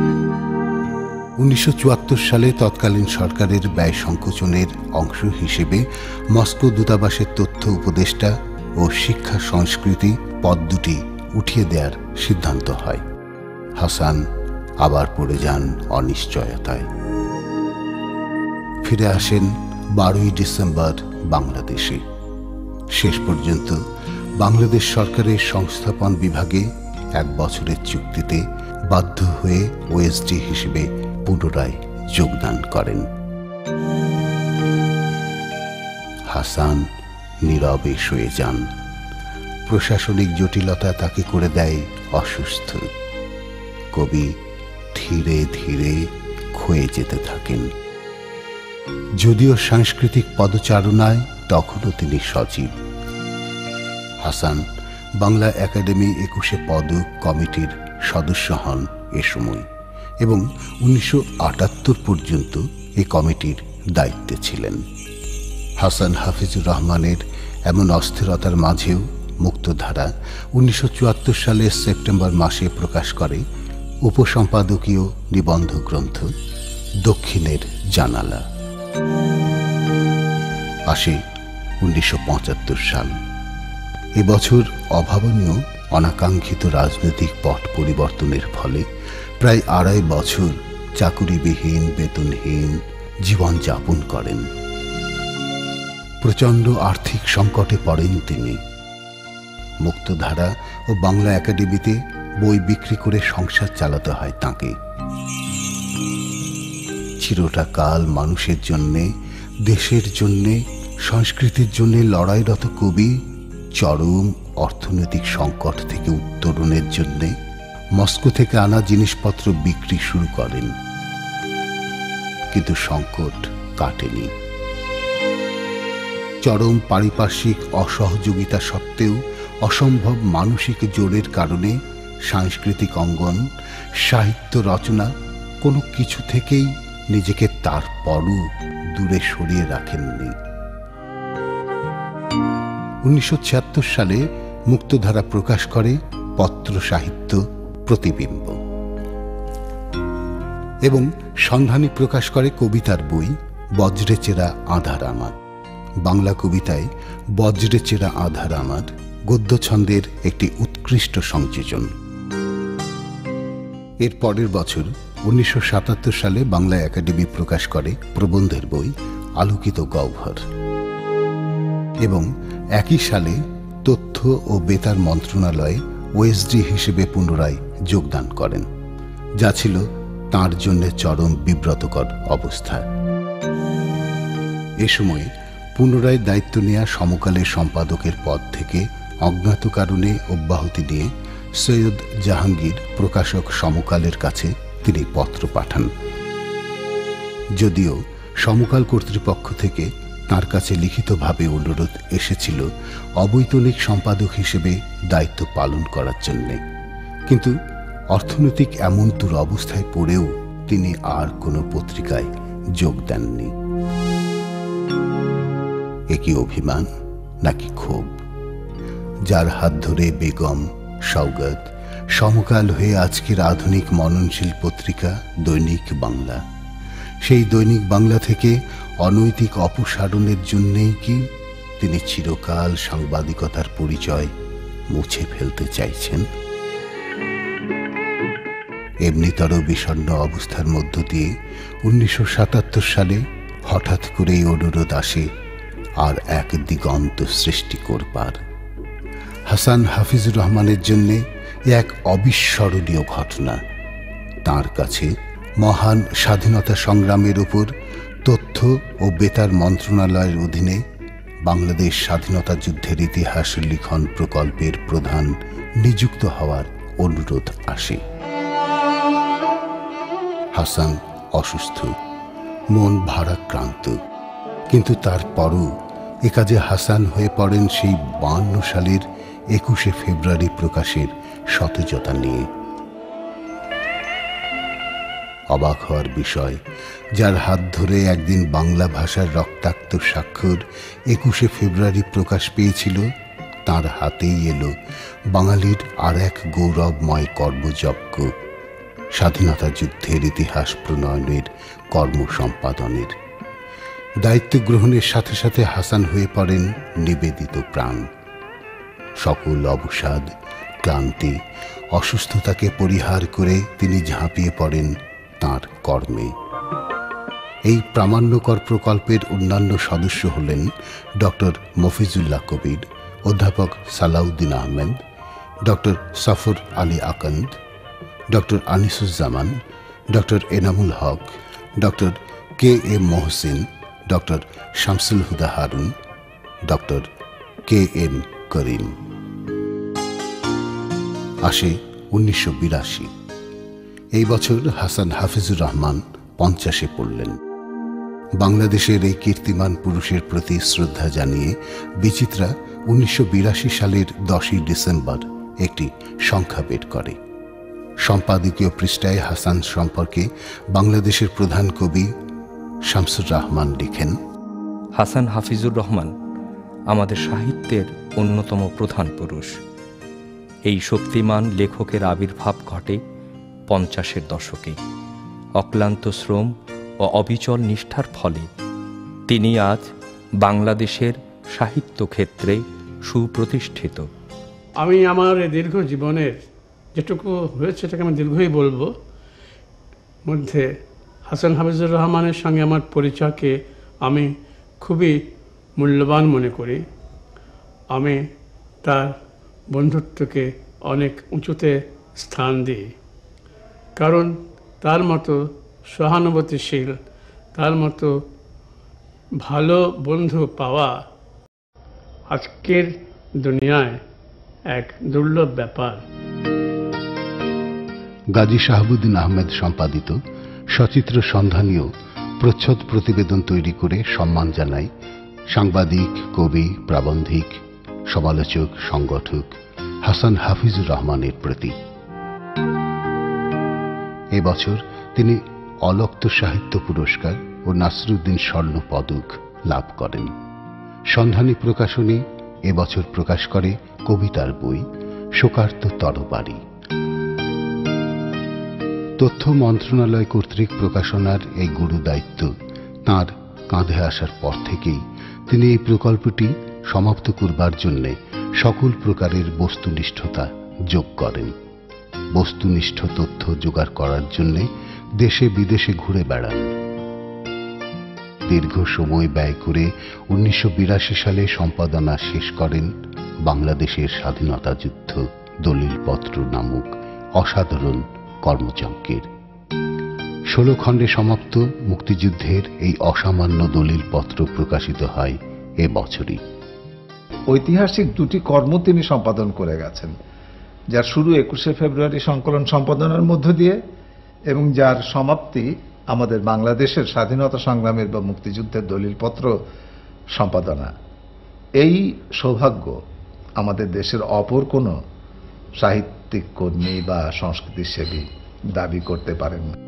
Speaker 1: 1974 সালে তৎকালীন সরকারের ব্যয় সংকোচনের অংশ হিসেবে মস্কো দূতাবাসের তথ্য উপদেষ্টা ও শিক্ষা সংস্কৃতি পদ দুটি উঠিয়ে দেওয়ার সিদ্ধান্ত হয়। হাসান আবার পড়ে যান অনিশ্চয়তায়। ফিরে আসেন 12 ডিসেম্বর বাংলাদেশে। শেষ পর্যন্ত বাংলাদেশ সরকারের সংস্থাপন বিভাগে 1 বছরের চুক্তিতে বাধ্য হয়ে ওএসডি হিসেবে পুনরায় যোগদান করেন। হাসান নীরবে শুয়ে যান। প্রশাসনিক জটিলতা তাকে করে দেয় অসুস্থ। কবি ধীরে ধীরে ক্ষয়ে যেতে থাকেন। যদিও সাংস্কৃতিক পদচারণায় তখনও তিনি সজীব। হাসান বাংলা একাডেমি 21 পদক কমিটির সদস্য হন এ সময় এবং 1978 পর্যন্ত এই কমিটির দায়িত্বে ছিলেন। হাসান হাফিজুর রহমানের এমন অস্থিরতার মাঝেও মুক্তধারা 1974 সালের সেপ্টেম্বর মাসে প্রকাশ করে উপসম্পাদকীয় নিবন্ধ গ্রন্থ দক্ষিণের জানালা। আসে 1975 সাল। এবছর অভাবনীয় অনাকাঙ্ক্ষিত রাজনৈতিক পট পরিবর্তনের ফলে প্রায় 2.5 বছর চাকুরিবিহীন বেতনহীন জীবন যাপন করেন। প্রচণ্ড আর্থিক সংকটে পড়েন তিনি। মুক্তধারা ও বাংলা একাডেমিতে বই বিক্রি করে সংসার চালাতে হয় তাঁকে। চিরটা কাল মানুষের জন্যে, দেশের জন্যে, সংস্কৃতির জন্যে লড়াইরত কবি চরম অর্থনৈতিক সংকট থেকে উত্তরণের জন্যে মস্কো থেকে আনা জিনিসপত্র বিক্রি শুরু করেন। কিন্তু সংকট কাটেনি। চরম পারিপার্শ্বিক অসহযোগিতা সত্ত্বেও অসম্ভব মানসিক জোরের কারণে সাংস্কৃতিক অঙ্গন, সাহিত্য রচনা কোনো কিছু থেকেই নিজেকে তারপরও দূরে সরিয়ে রাখেননি। 1976 সালে মুক্তধারা প্রকাশ করে পত্র সাহিত্য প্রতিবিম্ব এবং সন্ধানী প্রকাশ করে কবিতার বই বজ্রে চেরা আধার আমার। বাংলা কবিতায় বজ্রে চেরা আধার আমার গদ্য ছন্দের একটি উৎকৃষ্ট সংযোজন। এর পরের বছর 1977 সালে বাংলা একাডেমি প্রকাশ করে প্রবন্ধের বই আলোকিত গহ্বর এবং একই সালে তথ্য ও বেতার মন্ত্রণালয়ে ওএসডি হিসেবে পুনরায় যোগদান করেন, যা ছিল তাঁর জন্য চরম বিব্রতকর অবস্থা। এ সময়ে পুনরায় দায়িত্ব নেওয়া সমকালের সম্পাদকের পদ থেকে অজ্ঞাত কারণে অব্যাহতি নিয়ে সৈয়দ জাহাঙ্গীর প্রকাশক সমকালের কাছে তিনি পত্র পাঠান। যদিও সমকাল কর্তৃপক্ষ থেকে তার কাছে লিখিতভাবে অনুরোধ এসেছিল অবৈতনিক সম্পাদক হিসেবে দায়িত্ব পালন করার জন্যে, কিন্তু অর্থনৈতিক এমন দুরবস্থায় পড়েও তিনি আর কোনো পত্রিকায় যোগ দেননি। একই অভিমান নাকি ক্ষোভ? যার হাত ধরে বেগম, সওগাত, সমকাল হয়ে আজকের আধুনিক মননশীল পত্রিকা দৈনিক বাংলা, সেই দৈনিক বাংলা থেকে অনৈতিক অপসারণের জন্যেই কি তিনি চিরকাল সাংবাদিকতার পরিচয় মুছে ফেলতে চাইছেন? এমনিতর বিষণ্ণ অবস্থার মধ্য দিয়ে 1977 সালে হঠাৎ করেই অনুরোধ আসে আর এক দিগন্ত সৃষ্টি করবার। হাসান হাফিজুর রহমানের জন্যে এক অবিস্মরণীয় ঘটনা। তাঁর কাছে মহান স্বাধীনতা সংগ্রামের উপর তথ্য ও বেতার মন্ত্রণালয়ের অধীনে বাংলাদেশ স্বাধীনতা যুদ্ধের ইতিহাস লিখন প্রকল্পের প্রধান নিযুক্ত হওয়ার অনুরোধ আসে। হাসান অসুস্থ, মন ভারাক্রান্ত, কিন্তু তারপরও এ কাজে হাসান হয়ে পড়েন সেই 52 সালের 21শে ফেব্রুয়ারি প্রকাশের সতেজতা নিয়ে। অবাক হওয়ার বিষয়, যার হাত ধরে একদিন বাংলা ভাষার রক্তাক্ত স্বাক্ষর 21শে ফেব্রুয়ারি প্রকাশ পেয়েছিল, তার হাতেই এলো বাঙালির আর এক গৌরবময় কর্মযজ্ঞ, স্বাধীনতা যুদ্ধের ইতিহাস প্রণয়নের কর্ম সম্পাদনের। দায়িত্ব গ্রহণের সাথে সাথে হাসান হয়ে পড়েন নিবেদিত প্রাণ। সকল অবসাদ, ক্লান্তি, অসুস্থতাকে পরিহার করে তিনি ঝাঁপিয়ে পড়েন তাঁর কর্মে। এই প্রামাণ্যকর প্রকল্পের অন্যান্য সদস্য হলেন ডক্টর মফিজুল্লাহ কবির, অধ্যাপক Salauddin Ahmed, doctor Safar Ali Akanda, doctor Anisuzzaman, doctor Enamul Haq, doctor K M Mohsin, doctor Shamsul Huda Harun, doctor K M Karim. আসে 1982। এই বছর হাসান হাফিজুর রহমান 50-এ পড়লেন। বাংলাদেশের এই কীর্তিমান পুরুষের প্রতি শ্রদ্ধা জানিয়ে বিচিত্রা 1982 সালের 10ই ডিসেম্বর একটি সংখ্যা বের করে। সম্পাদকীয় পৃষ্ঠায় হাসান সম্পর্কে বাংলাদেশের প্রধান কবি শামসুর রহমান লিখেন,
Speaker 12: হাসান হাফিজুর রহমান আমাদের সাহিত্যের অন্যতম প্রধান পুরুষ। এই শক্তিমান লেখকের আবির্ভাব ঘটে 50-এর দশকে। অক্লান্ত শ্রম ও অবিচল নিষ্ঠার ফলে তিনি আজ বাংলাদেশের সাহিত্য ক্ষেত্রে সুপ্রতিষ্ঠিত।
Speaker 6: আমি আমার এই দীর্ঘ জীবনের যেটুকু হয়েছে সেটাকে আমি দীর্ঘই বলবো, মধ্যে হাসান হাফিজুর রহমানের সঙ্গে আমার পরিচয়কে আমি খুবই মূল্যবান মনে করি। আমি তার বন্ধুত্বকে অনেক উঁচুতে স্থান দিই, কারণ তার মতো সহানুভূতিশীল, তার মতো ভালো বন্ধু পাওয়া আজকের দুনিয়ায় এক দুর্লভ ব্যাপার।
Speaker 1: গাজী শাহাবুদ্দিন আহমেদ সম্পাদিত সচিত্র সন্ধানীয় প্রচ্ছদ প্রতিবেদন তৈরি করে সম্মান জানায় সাংবাদিক, কবি, প্রাবন্ধিক, সমালোচক, সংগঠক হাসান হাফিজুর রহমানের প্রতি। এবছর তিনি অলক্ত সাহিত্য পুরস্কার ও নাসিরুদ্দিন স্বর্ণ পদক লাভ করেন। সন্ধানী প্রকাশনী এবছর প্রকাশ করে কবিতার বই শোকার্ত তরবারি। তথ্য মন্ত্রণালয় কর্তৃক প্রকাশনার এই গুরু দায়িত্ব তাঁর কাঁধে আসার পর থেকেই তিনি এই প্রকল্পটি সমাপ্ত করবার জন্য সকল প্রকারের বস্তুনিষ্ঠতা যোগ করেন। বস্তুনিষ্ঠ তথ্য জোগাড় করার জন্য দেশে বিদেশে ঘুরে বেড়ান। দীর্ঘ সময় ব্যয় করে 1982 সালে সম্পাদনা শেষ করেন বাংলাদেশের স্বাধীনতা যুদ্ধ দলিলপত্র নামক অসাধারণ কর্মযজ্ঞের। 16 খণ্ডে সমাপ্ত মুক্তিযুদ্ধের এই অসামান্য দলিলপত্র প্রকাশিত হয় এ বছরই।
Speaker 10: ঐতিহাসিক দুটি কর্ম তিনি সম্পাদন করে গেছেন, যার শুরু 21শে ফেব্রুয়ারি সংকলন সম্পাদনার মধ্য দিয়ে এবং যার সমাপ্তি আমাদের বাংলাদেশের স্বাধীনতা সংগ্রামের বা মুক্তিযুদ্ধের দলিলপত্র সম্পাদনা। এই সৌভাগ্য আমাদের দেশের অপর কোনো সাহিত্যিক কর্মী বা সংস্কৃতিসেবী দাবি করতে পারেন না।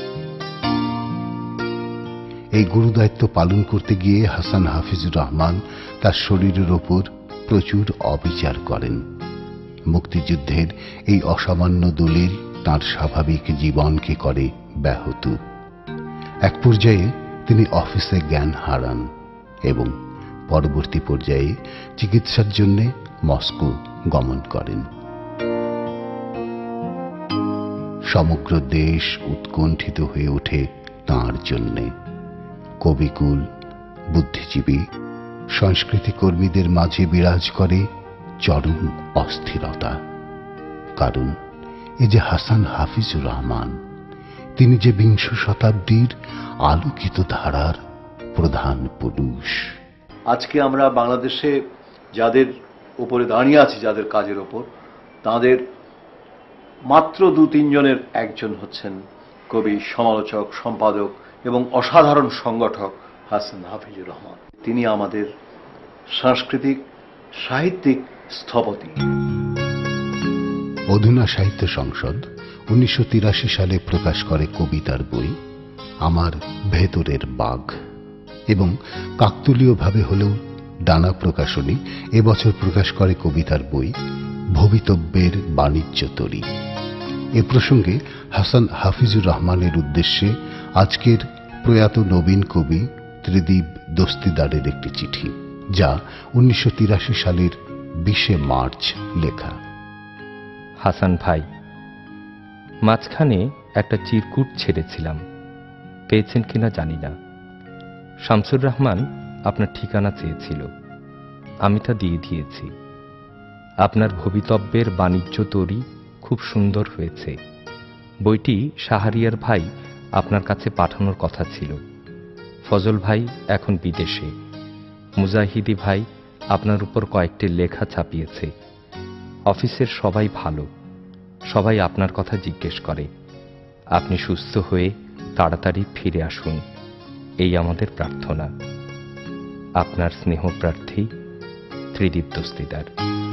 Speaker 1: এই গুরুদায়িত্ব পালন করতে গিয়ে হাসান হাফিজুর রহমান তার শরীরের ওপর প্রচুর অবিচার করেন। মুক্তিযুদ্ধের এই অসামান্য দলিল তাঁর স্বাভাবিক জীবনকে করে ব্যাহত। এক পর্যায়ে তিনি অফিসে জ্ঞান হারান এবং পরবর্তী পর্যায়ে চিকিৎসার জন্য মস্কো গমন করেন। সমগ্র দেশ উৎকণ্ঠিত হয়ে ওঠে তাঁর জন্যে। কবিকুল, বুদ্ধিজীবী, সংস্কৃতি কর্মীদের মাঝে বিরাজ করে চরম অস্থিরতা। কারণ এ যে হাসান হাফিজুর রহমান, তিনি যে বিংশ শতাব্দীর আলোকিত ধারার প্রধান পুরুষ।
Speaker 15: আজকে আমরা বাংলাদেশে যাদের উপরে দাঁড়িয়ে আছি, যাদের কাজের ওপর, তাদের মাত্র 2-3 জনের একজন হচ্ছেন কবি, সমালোচক, সম্পাদক এবং অসাধারণ সংগঠক হাসান হাফিজুর রহমান। তিনি আমাদের সাংস্কৃতিক সাহিত্যিক স্থপতি।
Speaker 1: অধুনা সাহিত্য সংসদ 1983 সালে প্রকাশ করে কবিতার বই আমার ভেতরের বাঘ, এবং কাকতালীয়ভাবে হলেও ডানা প্রকাশনী এবছর প্রকাশ করে কবিতার বই ভবিতব্যের বাণিজ্য তরী। এ প্রসঙ্গে হাসান হাফিজুর রহমানের উদ্দেশ্যে আজকের প্রয়াত নবীন কবি ত্রিদীপ দস্তিদারের একটি চিঠি, যা 1983 সালের 20 মার্চ লেখা।
Speaker 12: হাসান ভাই, মাঝখানে একটা চিরকুট ছেড়েছিলাম, পেয়েছেন কিনা জানি না। শামসুর রহমান আপনার ঠিকানা চেয়েছিল, আমি তা দিয়ে দিয়েছি। আপনার ভবিতব্যের বাণিজ্য তরী খুব সুন্দর হয়েছে। বইটি শাহরিয়ার ভাই আপনার কাছে পাঠানোর কথা ছিল। ফজল ভাই এখন বিদেশে। মুজাহিদি ভাই আপনার উপর কয়েকটি লেখা ছাপিয়েছে। অফিসের সবাই ভালো, সবাই আপনার কথা জিজ্ঞেস করে। আপনি সুস্থ হয়ে তাড়াতাড়ি ফিরে আসুন, এই আমাদের প্রার্থনা। আপনার স্নেহপ্রার্থী ত্রিদীপ দস্তিদার।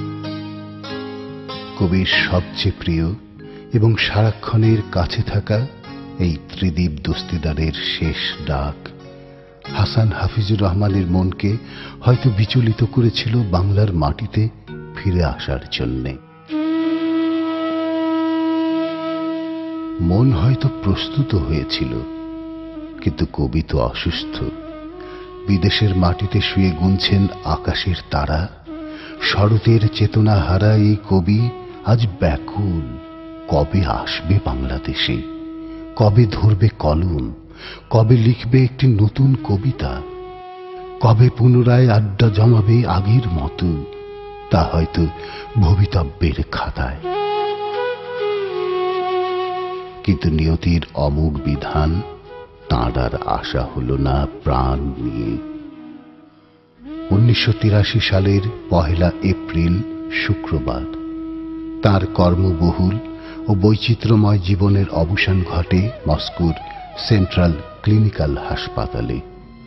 Speaker 1: কবির সবচেয়ে প্রিয় এবং সারাক্ষণের কাছে থাকা এই ত্রিদীপ দস্তিদারের শেষ ডাক হাসান হাফিজুর রহমানের মনকে হয়তো বিচলিত করেছিল বাংলার মাটিতে ফিরে আসার জন্যে। মন হয়তো প্রস্তুত হয়েছিল, কিন্তু কবি তো অসুস্থ। বিদেশের মাটিতে শুয়ে গুনছেন আকাশের তারা। শরতের চেতনা হারা এই কবি আজ ব্যাকুল। কবে আসবে বাংলাদেশে? কবে ধরবে কলম? কবে লিখবে একটি নতুন কবিতা? কবে পুনরায় আড্ডা জমাবে আগের মতো? তা হয়তো ভবিতব্যের খাতায়। কিন্তু নিয়তির অমোঘ বিধান তাঁর আর আশা হল না প্রাণ নিয়ে। 1983 সালের 1 এপ্রিল শুক্রবার তাঁর কর্মবহুল ও বৈচিত্র্যময় জীবনের অবসান ঘটে মস্কোর সেন্ট্রাল ক্লিনিক্যাল হাসপাতালে।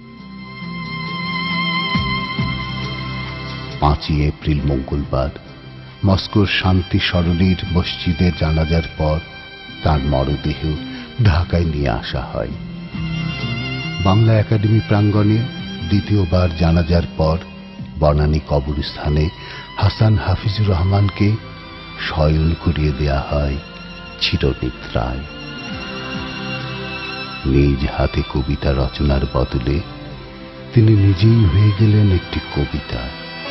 Speaker 1: 5 এপ্রিল মঙ্গলবার মস্কোর শান্তি সরণির মসজিদে জানাজার পর তাঁর মরদেহ ঢাকায় নিয়ে আসা হয়। বাংলা একাডেমি প্রাঙ্গণে দ্বিতীয়বার জানাজার পর বনানী কবরস্থানে হাসান হাফিজুর রহমানকে শয়ন করিয়ে দেয়া হয় চিরনিদ্রায়। নিজ হাতে কবিতা রচনার বদলে তিনি নিজেই হয়ে গেলেন একটি কবিতা।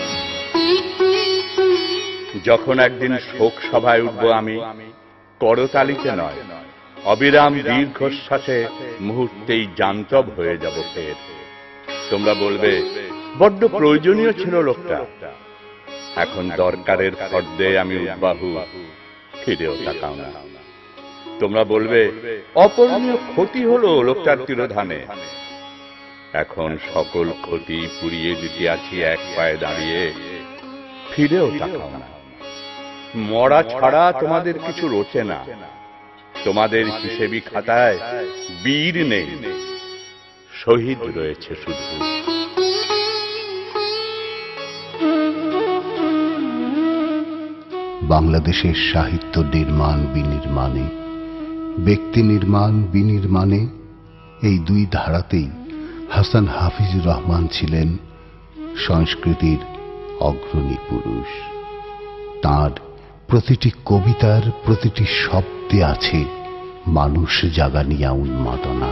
Speaker 16: যখন একদিন শোক সভায় উঠব আমি, করতালিতে নয়, অবিরাম দীর্ঘশ্বাসে মুহূর্তেই জান্তব হয়ে যাব ফের। তোমরা বলবে বড্ড প্রয়োজনীয় ছিল লোকটা। এখন দরকারের ফর্দে আমি উদ্বাহু, ফিরেও তাকাও না। তোমরা বলবে অপূরণীয় ক্ষতি হলো লোকটার তিরোধানে। এখন সকল ক্ষতি পুড়িয়ে দিতে আছি এক পায়ে দাঁড়িয়ে, ফিরেও তাকাও না। মরা ছাড়া তোমাদের কিছু রোচে না। তোমাদের হিসেবি খাতায় বীর নেই, শহীদ রয়েছে শুধু।
Speaker 1: বাংলাদেশের সাহিত্য নির্মাণ বিনির্মাণে, ব্যক্তি নির্মাণ বিনির্মাণে, এই দুই ধারাতেই হাসান হাফিজুর রহমান ছিলেন সংস্কৃতির অগ্রণী পুরুষ। তাঁর প্রতিটি কবিতার প্রতিটি শব্দে আছে মানুষ জাগানিয়া উন্মাদনা।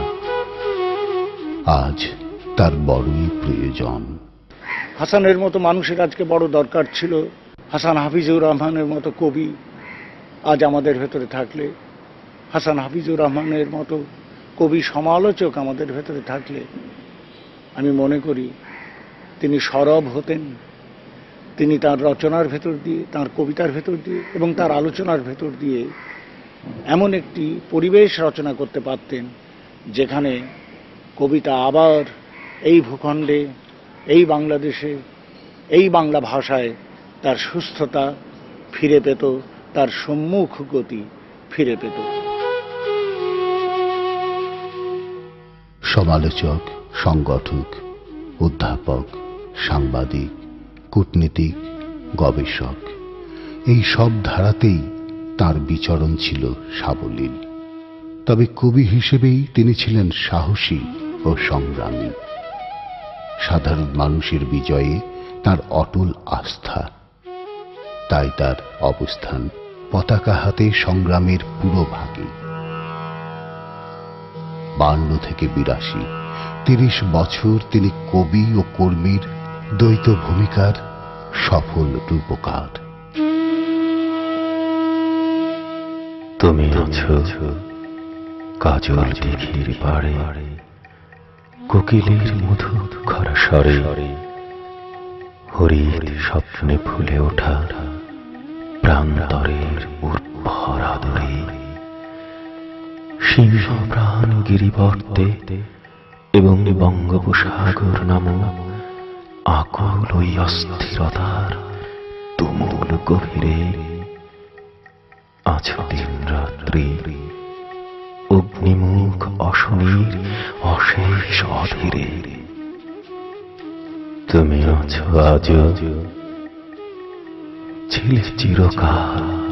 Speaker 1: আজ তার বড়ই প্রয়োজন।
Speaker 7: হাসানের মতো মানুষের আজকে বড় দরকার ছিল। হাসান হাফিজুর রহমানের মতো কবি আজ আমাদের ভেতরে থাকলে, হাসান হাফিজুর রহমানের মতো কবি সমালোচক আমাদের ভেতরে থাকলে, আমি মনে করি তিনি সরব হতেন। তিনি তার রচনার ভেতর দিয়ে, তার কবিতার ভেতর দিয়ে এবং তার আলোচনার ভেতর দিয়ে এমন একটি পরিবেশ রচনা করতে পারতেন যেখানে কবিতা আবার এই ভূখণ্ডে এই বাংলাদেশে এই বাংলা ভাষায় তার সুস্থতা ফিরে পেত, তার সম্মুখ গতি ফিরে পেত।
Speaker 1: সমালোচক, সংগঠক, অধ্যাপক, সাংবাদিক, কূটনীতিক, গবেষক, এই সব ধারাতেই তার বিচরণ ছিল সাবলীল। তবে কবি হিসেবেই তিনি ছিলেন সাহসী ও সংগ্রামী। সাধারণ মানুষের বিজয়ে তার অটল আস্থা, তাই তার অবস্থান পতাকা হাতে সংগ্রামের পুরোভাগে। 52 থেকে 82, 30 বছর তিনি কবি ও কর্মীর দ্বৈত ভূমিকার সফল রূপকার।
Speaker 17: তুমি আছো কাজল দিঘির পাড়ে, কোকিলের মধুর খরা স্বরে, হরির স্বপ্নে ফুলে ওঠা প্রান্তরের উর্বর আদরে, সিংহ প্রাণ গিরিবর্তে এবং বঙ্গোপসাগর নাম আকুল ওই অস্থিরতার তুমুল গভীরে আছো দিন রাত্রি, অগ্নিমুখ অশনির অশেষ অধীরে। তুমি আছো আজ, ছিলে চিরকাল